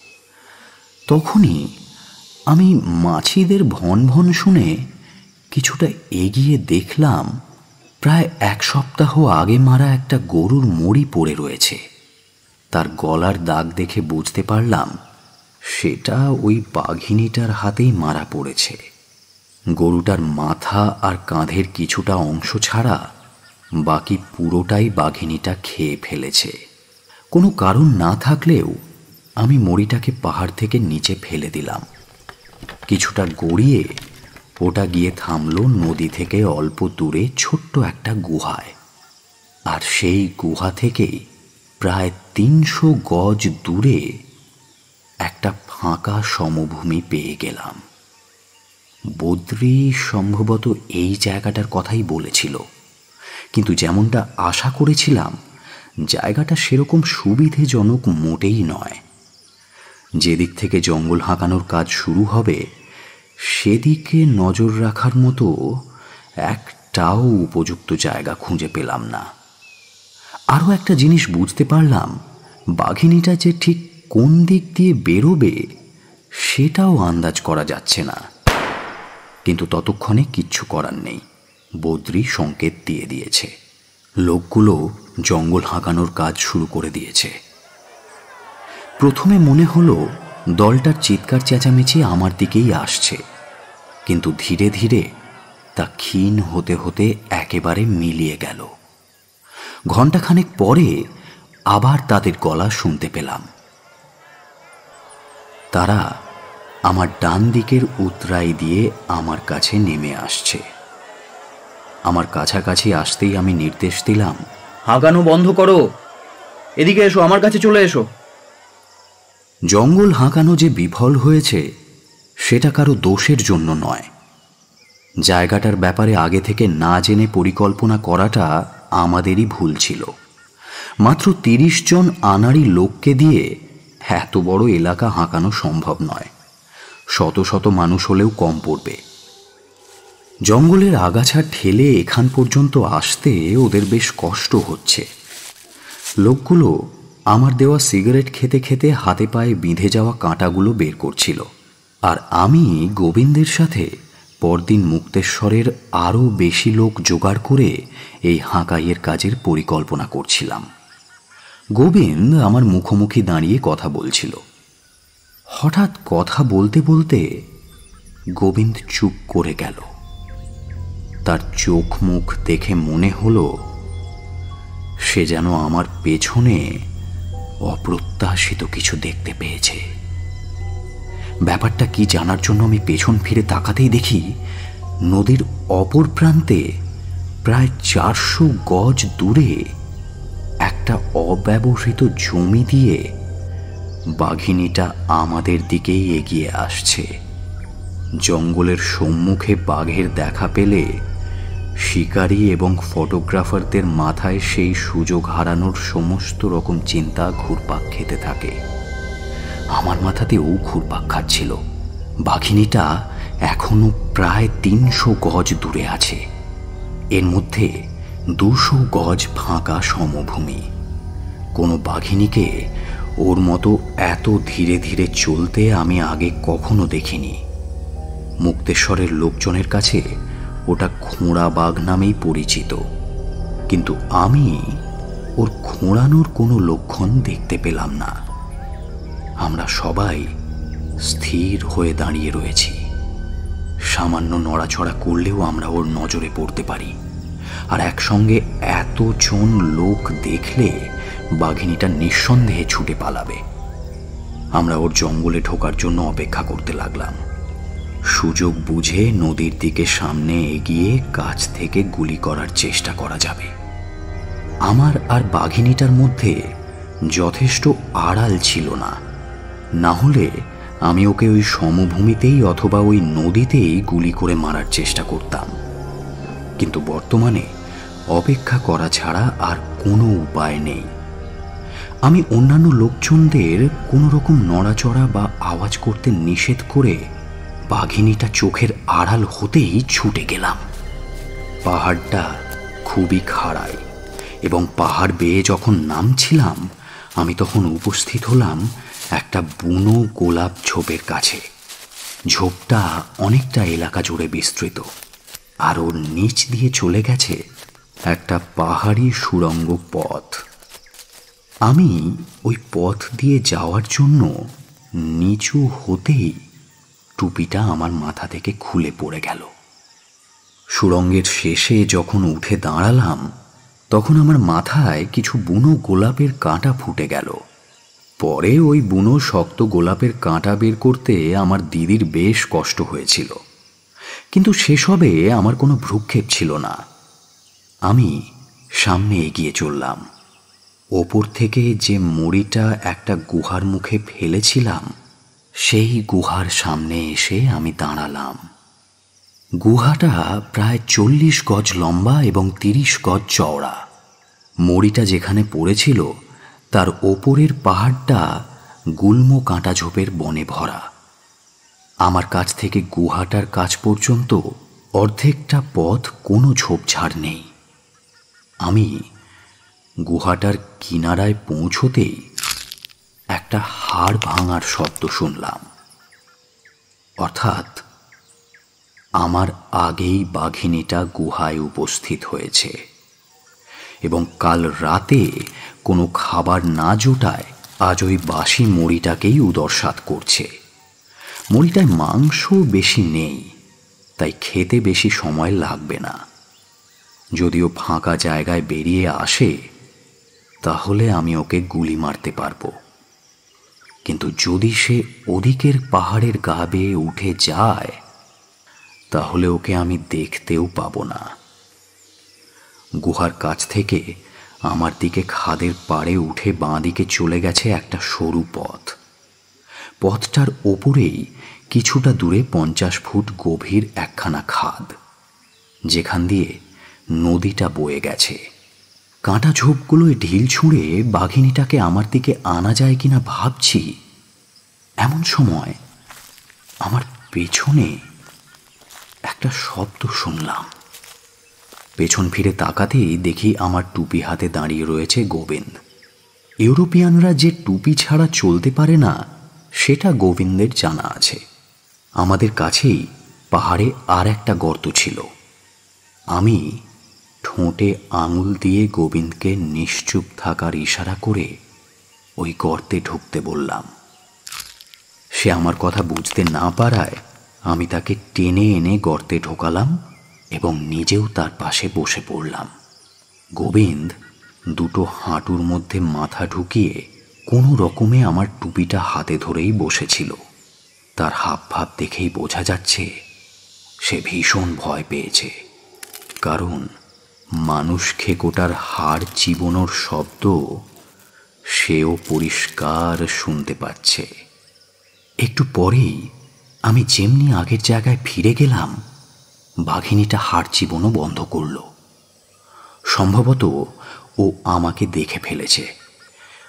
তখনই আমি মাছিদের ভন ভন শুনে কিছুটা এগিয়ে দেখলাম প্রায় এক সপ্তাহ আগে মারা একটা গরুর মড়ি পড়ে রয়েছে। তার গলার দাগ দেখে বুঝতে পারলাম সেটা ওই বাঘিনীটার হাতেই মারা পড়েছে। গরুটার মাথা আর কাঁধের কিছুটা অংশ ছাড়া বাকি পুরোটাই বাঘিনীটা খেয়ে ফেলেছে। কোনো কারণ না থাকলেও আমি মড়িটাকে পাহাড় থেকে নিচে ফেলে দিলাম। কিছুটা গড়িয়ে ওটা গিয়ে থামল নদী থেকে অল্প দূরে ছোট্ট একটা গুহায়। আর সেই গুহা থেকেই প্রায় তিনশো গজ দূরে একটা ফাঁকা সমভূমি পেয়ে গেলাম। বদ্রি সম্ভবত এই জায়গাটার কথাই বলেছিল, কিন্তু যেমনটা আশা করেছিলাম জায়গাটা সেরকম সুবিধেজনক মোটেই নয়। যেদিক থেকে জঙ্গল হাঁকানোর কাজ শুরু হবে সেদিকে নজর রাখার মতো একটাও উপযুক্ত জায়গা খুঁজে পেলাম না। আরও একটা জিনিস বুঝতে পারলাম, বাঘিনীটা যে ঠিক কোন দিক দিয়ে বেরোবে সেটাও আন্দাজ করা যাচ্ছে না। কিন্তু ততক্ষণে কিচ্ছু করার নেই, বদ্রি সংকেত দিয়ে দিয়েছে। লোকগুলো জঙ্গল হাঁকানোর কাজ শুরু করে দিয়েছে। প্রথমে মনে হলো দলটার চিৎকার চেঁচামেচি আমার দিকেই আসছে, কিন্তু ধীরে ধীরে তা ক্ষীণ হতে হতে একেবারে মিলিয়ে গেল। ঘণ্টাখানেক পরে আবার তাদের গলা শুনতে পেলাম। তারা আমার ডান দিকের উতরাই দিয়ে আমার কাছে নেমে আসছে। আমার কাছাকাছি আসতেই আমি নির্দেশ দিলাম, হাঁকানো বন্ধ করো, এদিকে এসো, আমার কাছে চলে এসো। জঙ্গল হাঁকানো যে বিফল হয়েছে সেটা কারো দোষের জন্য নয়। জায়গাটার ব্যাপারে আগে থেকে না জেনে পরিকল্পনা করাটা আমাদেরই ভুল ছিল। মাত্র তিরিশ জন আনাড়ি লোককে দিয়ে এত বড় এলাকা হাঁকানো সম্ভব নয়। শত শত মানুষ হলেও কম পড়বে। জঙ্গলের আগাছা ঠেলে এখান পর্যন্ত আসতে ওদের বেশ কষ্ট হচ্ছে। লোকগুলো আমার দেওয়া সিগারেট খেতে খেতে হাতে পায়ে বিঁধে যাওয়া কাঁটাগুলো বের করছিল, আর আমি গোবিন্দের সাথে পরদিন মুক্তেশ্বরের আরও বেশি লোক জোগাড় করে এই হাঁকাইয়ের কাজের পরিকল্পনা করছিলাম। গোবিন্দ আমার মুখোমুখি দাঁড়িয়ে কথা বলছিল। হঠাৎ কথা বলতে বলতে গোবিন্দ চুপ করে গেল। তার চোখ মুখ দেখে মনে হলো সে যেন আমার পেছনে অপ্রত্যাশিত কিছু দেখতে পেয়েছে। ব্যাপারটা কি জানার জন্য আমি পেছন ফিরে তাকাতেই দেখি নদীর অপর প্রান্তে প্রায় চারশো গজ দূরে একটা অব্যবহৃত জমি দিয়ে বাঘিনীটা আমাদের দিকেই এগিয়ে আসছে। জঙ্গলের সম্মুখে বাঘের দেখা পেলে শিকারী এবং ফটোগ্রাফারদের মাথায় সেই সুযোগ হারানোর সমস্ত রকম চিন্তা ঘুরপাক খেতে থাকে। আমার মাথাতেও ঘুরপাক খাচ্ছিল। বাঘিনীটা এখনো প্রায় তিনশো গজ দূরে আছে। এর মধ্যে দুশো গজ ফাঁকা সমভূমি। কোনো বাঘিনীকে ওর মতো এত ধীরে ধীরে চলতে আমি আগে কখনো দেখিনি। মুক্তেশ্বরের লোকজনের কাছে ওটা খোঁড়া বাঘ নামেই পরিচিত, কিন্তু আমি ওর খোঁড়ানোর কোনো লক্ষণ দেখতে পেলাম না। আমরা সবাই স্থির হয়ে দাঁড়িয়ে রয়েছি। সামান্য নড়াচড়া করলেও আমরা ওর নজরে পড়তে পারি, আর একসঙ্গে এতজন লোক দেখলে বাঘিনীটা নিঃসন্দেহে ছুটে পালাবে। আমরা ওর জঙ্গলে ঢোকার জন্য অপেক্ষা করতে লাগলাম। সুযোগ বুঝে নদীর দিকে সামনে এগিয়ে কাছ থেকে গুলি করার চেষ্টা করা যাবে। আমার আর বাঘিনীটার মধ্যে যথেষ্ট আড়াল ছিল না, না হলে আমি ওকে ওই সমভূমিতেই অথবা ওই নদীতেই গুলি করে মারার চেষ্টা করতাম। কিন্তু বর্তমানে অপেক্ষা করা ছাড়া আর কোনো উপায় নেই। আমি অন্যান্য লোকজনদের কোনো রকম নড়াচড়া বা আওয়াজ করতে নিষেধ করে বাঘিনীটা চোখের আড়াল হতেই ছুটে গেলাম। পাহাড়টা খুবই খাড়াই, এবং পাহাড় বেয়ে যখন নামছিলাম আমি তখন উপস্থিত হলাম একটা বুনো গোলাপ ঝোপের কাছে। ঝোপটা অনেকটা এলাকা জুড়ে বিস্তৃত, আর ওর নিচ দিয়ে চলে গেছে একটা পাহাড়ি সুড়ঙ্গ পথ। আমি ওই পথ দিয়ে যাওয়ার জন্য নিচু হতেই টুপিটা আমার মাথা থেকে খুলে পড়ে গেল। সুড়ঙ্গের শেষে যখন উঠে দাঁড়ালাম তখন আমার মাথায় কিছু বুনো গোলাপের কাঁটা ফুটে গেল। পরে ওই বুনো শক্ত গোলাপের কাঁটা বের করতে আমার দিদির বেশ কষ্ট হয়েছিল, কিন্তু সেসবে আমার কোনো ভ্রুক্ষেপ ছিল না। আমি সামনে এগিয়ে চললাম। ওপর থেকে যে মড়িটা একটা গুহার মুখে ফেলেছিলাম সেই গুহার সামনে এসে আমি দাঁড়ালাম। গুহাটা প্রায় চল্লিশ গজ লম্বা এবং তিরিশ গজ চওড়া। মড়িটা যেখানে পড়েছিল তার ওপরের পাহাড়টা গুল্ম কাঁটা ঝোপের বনে ভরা। আমার কাছ থেকে গুহাটার কাছ পর্যন্ত অর্ধেকটা পথ কোনো ঝোপঝাড় নেই। আমি গুহাটার কিনারায় পৌঁছতেই একটা হাড় ভাঙার শব্দ শুনলাম, অর্থাৎ আমার আগেই বাঘিনীটা গুহায় উপস্থিত হয়েছে, এবং কাল রাতে কোনো খাবার না জোটায় আজ ওই বাসি মড়িটাকেই উদরসাৎ করছে। মড়িটায় মাংস বেশি নেই, তাই খেতে বেশি সময় লাগবে না। যদিও ফাঁকা জায়গায় বেরিয়ে আসে তাহলে আমি ওকে গুলি মারতে পারবো, কিন্তু যদি সে ওদিকের পাহাড়ের গা বেয়ে উঠে যায় তাহলে ওকে আমি দেখতেও পাবো না। গুহার কাছ থেকে আমার দিকে খাদের পাড়ে উঠে বাঁ দিকে চলে গেছে একটা সরু পথ। পথটার ওপরেই কিছুটা দূরে পঞ্চাশ ফুট গভীর একখানা খাদ, যেখান দিয়ে নদীটা বয়ে গেছে। কাঁটা ঝোপগুলোয় ঢিল ছুঁড়ে বাঘিনীটাকে আমার দিকে আনা যায় কিনা ভাবছি, এমন সময় আমার পেছনে একটা শব্দ শুনলাম। পেছন ফিরে তাকাতেই দেখি আমার টুপি হাতে দাঁড়িয়ে রয়েছে গোবিন্দ। ইউরোপিয়ানরা যে টুপি ছাড়া চলতে পারে না সেটা গোবিন্দের জানা আছে। আমাদের কাছেই পাহাড়ে আর একটা গর্ত ছিল। আমি ঠোঁটে আঙুল দিয়ে গোবিন্দকে নিশ্চুপ থাকার ইশারা করে ওই গর্তে ঢুকতে বললাম। সে আমার কথা বুঝতে না পারায় আমি তাকে টেনে এনে গর্তে ঢোকালাম এবং নিজেও তার পাশে বসে পড়লাম। গোবিন্দ দুটো হাঁটুর মধ্যে মাথা ঢুকিয়ে কোনো রকমে আমার টুপিটা হাতে ধরেই বসেছিল। তার হাবভাব দেখেই বোঝা যাচ্ছে সে ভীষণ ভয় পেয়েছে, কারণ মানুষ খেকোটার হাড় চিবোনোর শব্দ সেও পরিষ্কার শুনতে পাচ্ছে। একটু পরেই আমি যেমনি আগের জায়গায় ফিরে গেলাম, বাঘিনীটা হাড় চিবোনো বন্ধ করল। সম্ভবত ও আমাকে দেখে ফেলেছে।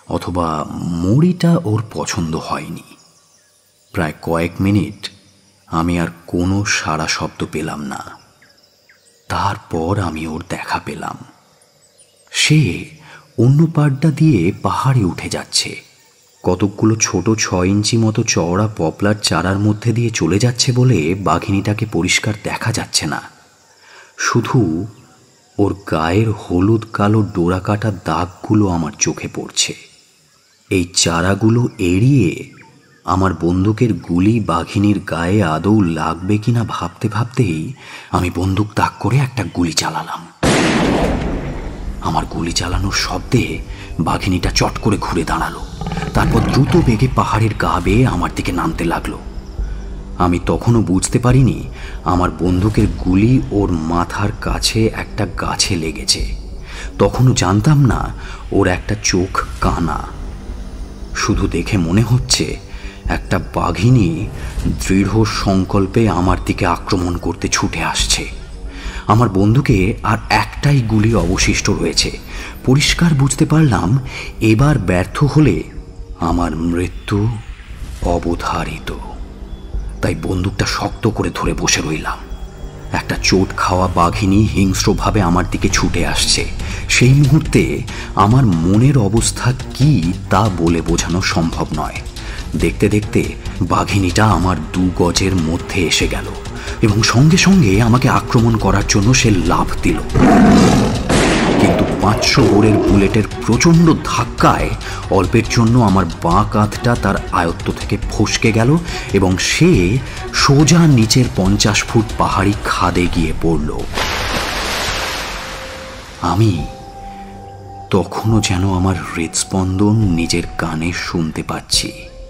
অথবা মুড়িটা ওর পছন্দ হয়নি। প্রায় কয়েক মিনিট আমি আর কোনো সাড়া শব্দ পেলাম না। তারপর আমি ওর দেখা পেলাম। সে অন্য পাড়টা দিয়ে পাহাড়ে উঠে যাচ্ছে। কতকগুলো ছোট ছয় ইঞ্চি মতো চওড়া পপলার চারার মধ্যে দিয়ে চলে যাচ্ছে বলে বাঘিনীটাকে পরিষ্কার দেখা যাচ্ছে না। শুধু ওর গায়ের হলুদ কালো ডোরা কাটা দাগগুলো আমার চোখে পড়ছে। এই চারাগুলো এড়িয়ে আমার বন্দুকের গুলি বাঘিনীর গায়ে আদৌ লাগবে কিনা ভাবতে ভাবতেই আমি বন্দুক তাক করে একটা গুলি চালালাম। আমার গুলি চালানোর শব্দে বাঘিনীটা চট করে ঘুরে দাঁড়ালো। তারপর দ্রুত বেগে পাহাড়ের গা বেয়ে আমার দিকে নামতে লাগলো। আমি তখনও বুঝতে পারিনি আমার বন্দুকের গুলি ওর মাথার কাছে একটা গাছে লেগেছে। তখনও জানতাম না ওর একটা চোখ কানা। শুধু দেখে মনে হচ্ছে একটা বাঘিনী দৃঢ় সংকল্পে আমার দিকে আক্রমণ করতে ছুটে আসছে। আমার বন্দুকে আর একটাই গুলি অবশিষ্ট রয়েছে। পরিষ্কার বুঝতে পারলাম এবার ব্যর্থ হলে আমার মৃত্যু অবধারিত। তাই বন্দুকটা শক্ত করে ধরে বসে রইলাম। একটা চোট খাওয়া বাঘিনী হিংস্রভাবে আমার দিকে ছুটে আসছে। সেই মুহূর্তে আমার মনের অবস্থা কি তা বলে বোঝানো সম্ভব নয়। দেখতে দেখতে বাঘিনীটা আমার দু গজের মধ্যে এসে গেল এবং সঙ্গে সঙ্গে আমাকে আক্রমণ করার জন্য সে লাফ দিল। কিন্তু পাঁচশো বোরের বুলেটের প্রচণ্ড ধাক্কায় অল্পের জন্য আমার বাঁ কাঁধটা তার আয়ত্ত থেকে ফসকে গেল এবং সে সোজা নিচের পঞ্চাশ ফুট পাহাড়ি খাদে গিয়ে পড়ল। আমি তখনও যেন আমার হৃদস্পন্দন নিজের কানে শুনতে পাচ্ছি।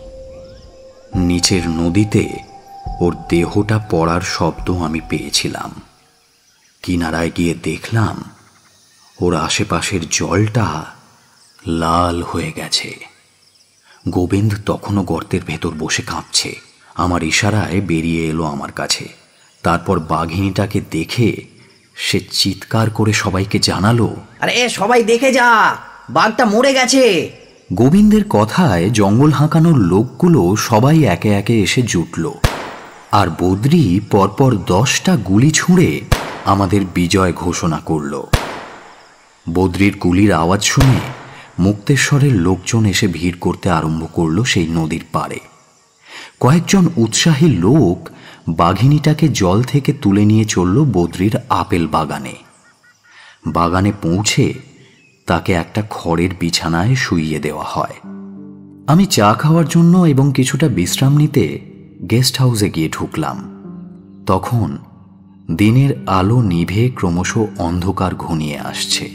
নিচের নদীতে ওর দেহটা পড়ার শব্দ আমি পেয়েছিলাম। কিনারায় গিয়ে দেখলাম ওর আশেপাশের জলটা লাল হয়ে গেছে। গোবিন্দ তখনও গর্তের ভেতর বসে কাঁপছে। আমার ইশারায় বেরিয়ে এলো আমার কাছে। তারপর বাঘিনীটাকে দেখে সে চিৎকার করে সবাইকে জানালো, আরে সবাই দেখে যা, বাঘটা মরে গেছে। গোবিন্দের কথায় জঙ্গল হাঁকানোর লোকগুলো সবাই একে একে এসে জুটল। আর বদ্রি পরপর দশটা গুলি ছুঁড়ে আমাদের বিজয় ঘোষণা করল। বদ্রির গুলির আওয়াজ শুনে মুক্তেশ্বরের লোকজন এসে ভিড় করতে আরম্ভ করল সেই নদীর পাড়ে। কয়েকজন উৎসাহী লোক বাঘিনীটাকে জল থেকে তুলে নিয়ে চলল বদ্রির আপেল বাগানে। বাগানে পৌঁছে তাকে একটা খড়ের বিছানায় শুইয়ে দেওয়া হয়। আমি চা খাওয়ার জন্য এবং কিছুটা বিশ্রাম নিতে গেস্ট হাউসে গিয়ে ঢুকলাম। তখন দিনের আলো নিভে ক্রমশ অন্ধকার ঘনিয়ে আসছে।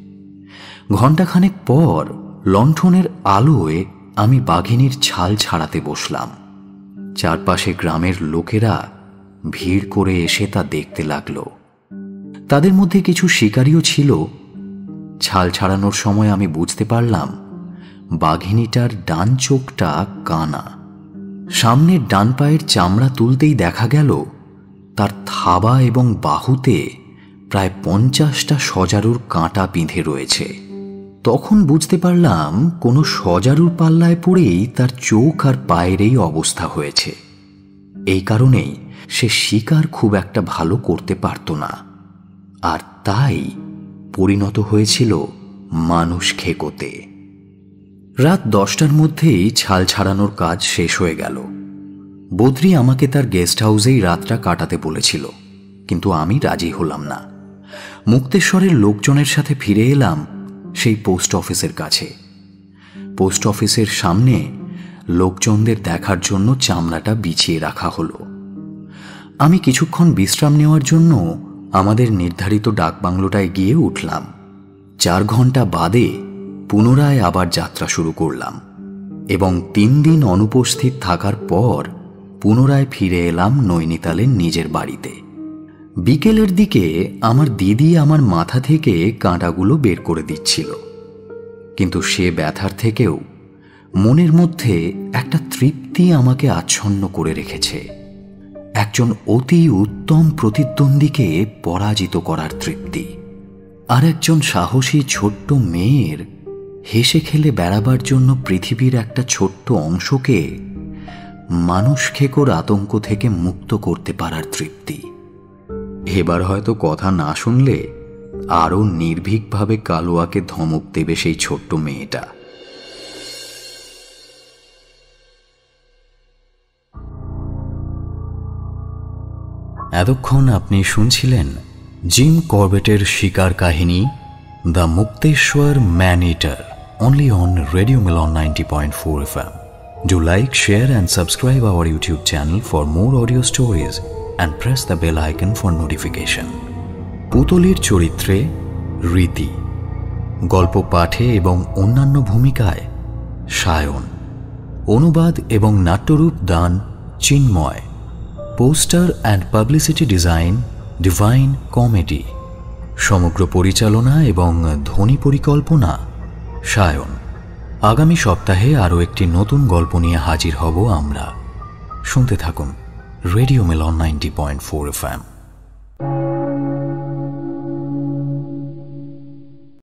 ঘণ্টাখানেক পর লণ্ঠনের আলোয় আমি বাঘিনীর ছাল ছাড়াতে বসলাম। চারপাশে গ্রামের লোকেরা ভিড় করে এসে তা দেখতে লাগল। তাদের মধ্যে কিছু শিকারীও ছিল। ছাল ছাড়ানোর সময় আমি বুঝতে পারলাম বাঘিনীটার ডান চোখটা কানা। সামনের ডান পায়ের চামড়া তুলতেই দেখা গেল তার থাবা এবং বাহুতে প্রায় পঞ্চাশটা সজারুর কাঁটা বিঁধে রয়েছে। তখন বুঝতে পারলাম কোনো সজারুর পাল্লায় পড়েই তার চোখ আর পায়ের এই অবস্থা হয়েছে। এই কারণেই সে শিকার খুব একটা ভালো করতে পারত না, আর তাই পরিণত হয়েছিল মানুষ খেকোতে। রাত দশটার মধ্যেই ছাল ছাড়ানোর কাজ শেষ হয়ে গেল। বদ্রি আমাকে তার গেস্ট হাউসেই রাতটা কাটাতে বলেছিল, কিন্তু আমি রাজি হলাম না। মুক্তেশ্বরের লোকজনের সাথে ফিরে এলাম সেই পোস্ট অফিসের কাছে। পোস্ট অফিসের সামনে লোকজনদের দেখার জন্য চামড়াটা বিছিয়ে রাখা হলো। আমি কিছুক্ষণ বিশ্রাম নেওয়ার জন্য আমাদের নির্ধারিত ডাকবাংলোটায় গিয়ে উঠলাম। চার ঘন্টা বাদে পুনরায় আবার যাত্রা শুরু করলাম এবং তিন দিন অনুপস্থিত থাকার পর পুনরায় ফিরে এলাম নৈনিতালের নিজের বাড়িতে। বিকেলের দিকে আমার দিদি আমার মাথা থেকে কাঁটাগুলো বের করে দিচ্ছিল, কিন্তু সে ব্যথার থেকেও মনের মধ্যে একটা তৃপ্তি আমাকে আচ্ছন্ন করে রেখেছে। একজন অতি উত্তম প্রতিদ্বন্দ্বীকে পরাজিত করার তৃপ্তি, আর একজন সাহসী ছোট্ট মেয়ের হেসে খেলে বেড়াবার জন্য পৃথিবীর একটা ছোট্ট অংশকে মানুষ খেকোর আতঙ্ক থেকে মুক্ত করতে পারার তৃপ্তি। এবার হয়তো কথা না শুনলে আরও নির্ভীকভাবে কালুয়াকে ধমক দেবে সেই ছোট্ট মেয়েটা। এতক্ষণ আপনি শুনছিলেন জিম করবেটের শিকার কাহিনী the Mukteshwar man eater, only on Radio Milan ninety point four F M. Do like, share and subscribe our YouTube channel for more audio stories and press the bell icon for notification. পুতলির চরিত্রে রীতি, গল্প পাঠে এবং অন্যান্য ভূমিকায় সায়ন, অনুবাদ এবং নাট্যরূপ দান Chinmoy, poster and publicity design divine comedy, সমগ্র পরিচালনা এবং ধ্বনি পরিকল্পনা সায়ন। আগামী সপ্তাহে আরও একটি নতুন গল্প নিয়ে হাজির হব আমরা। শুনতে থাকুন radio Milan ninety point four F M.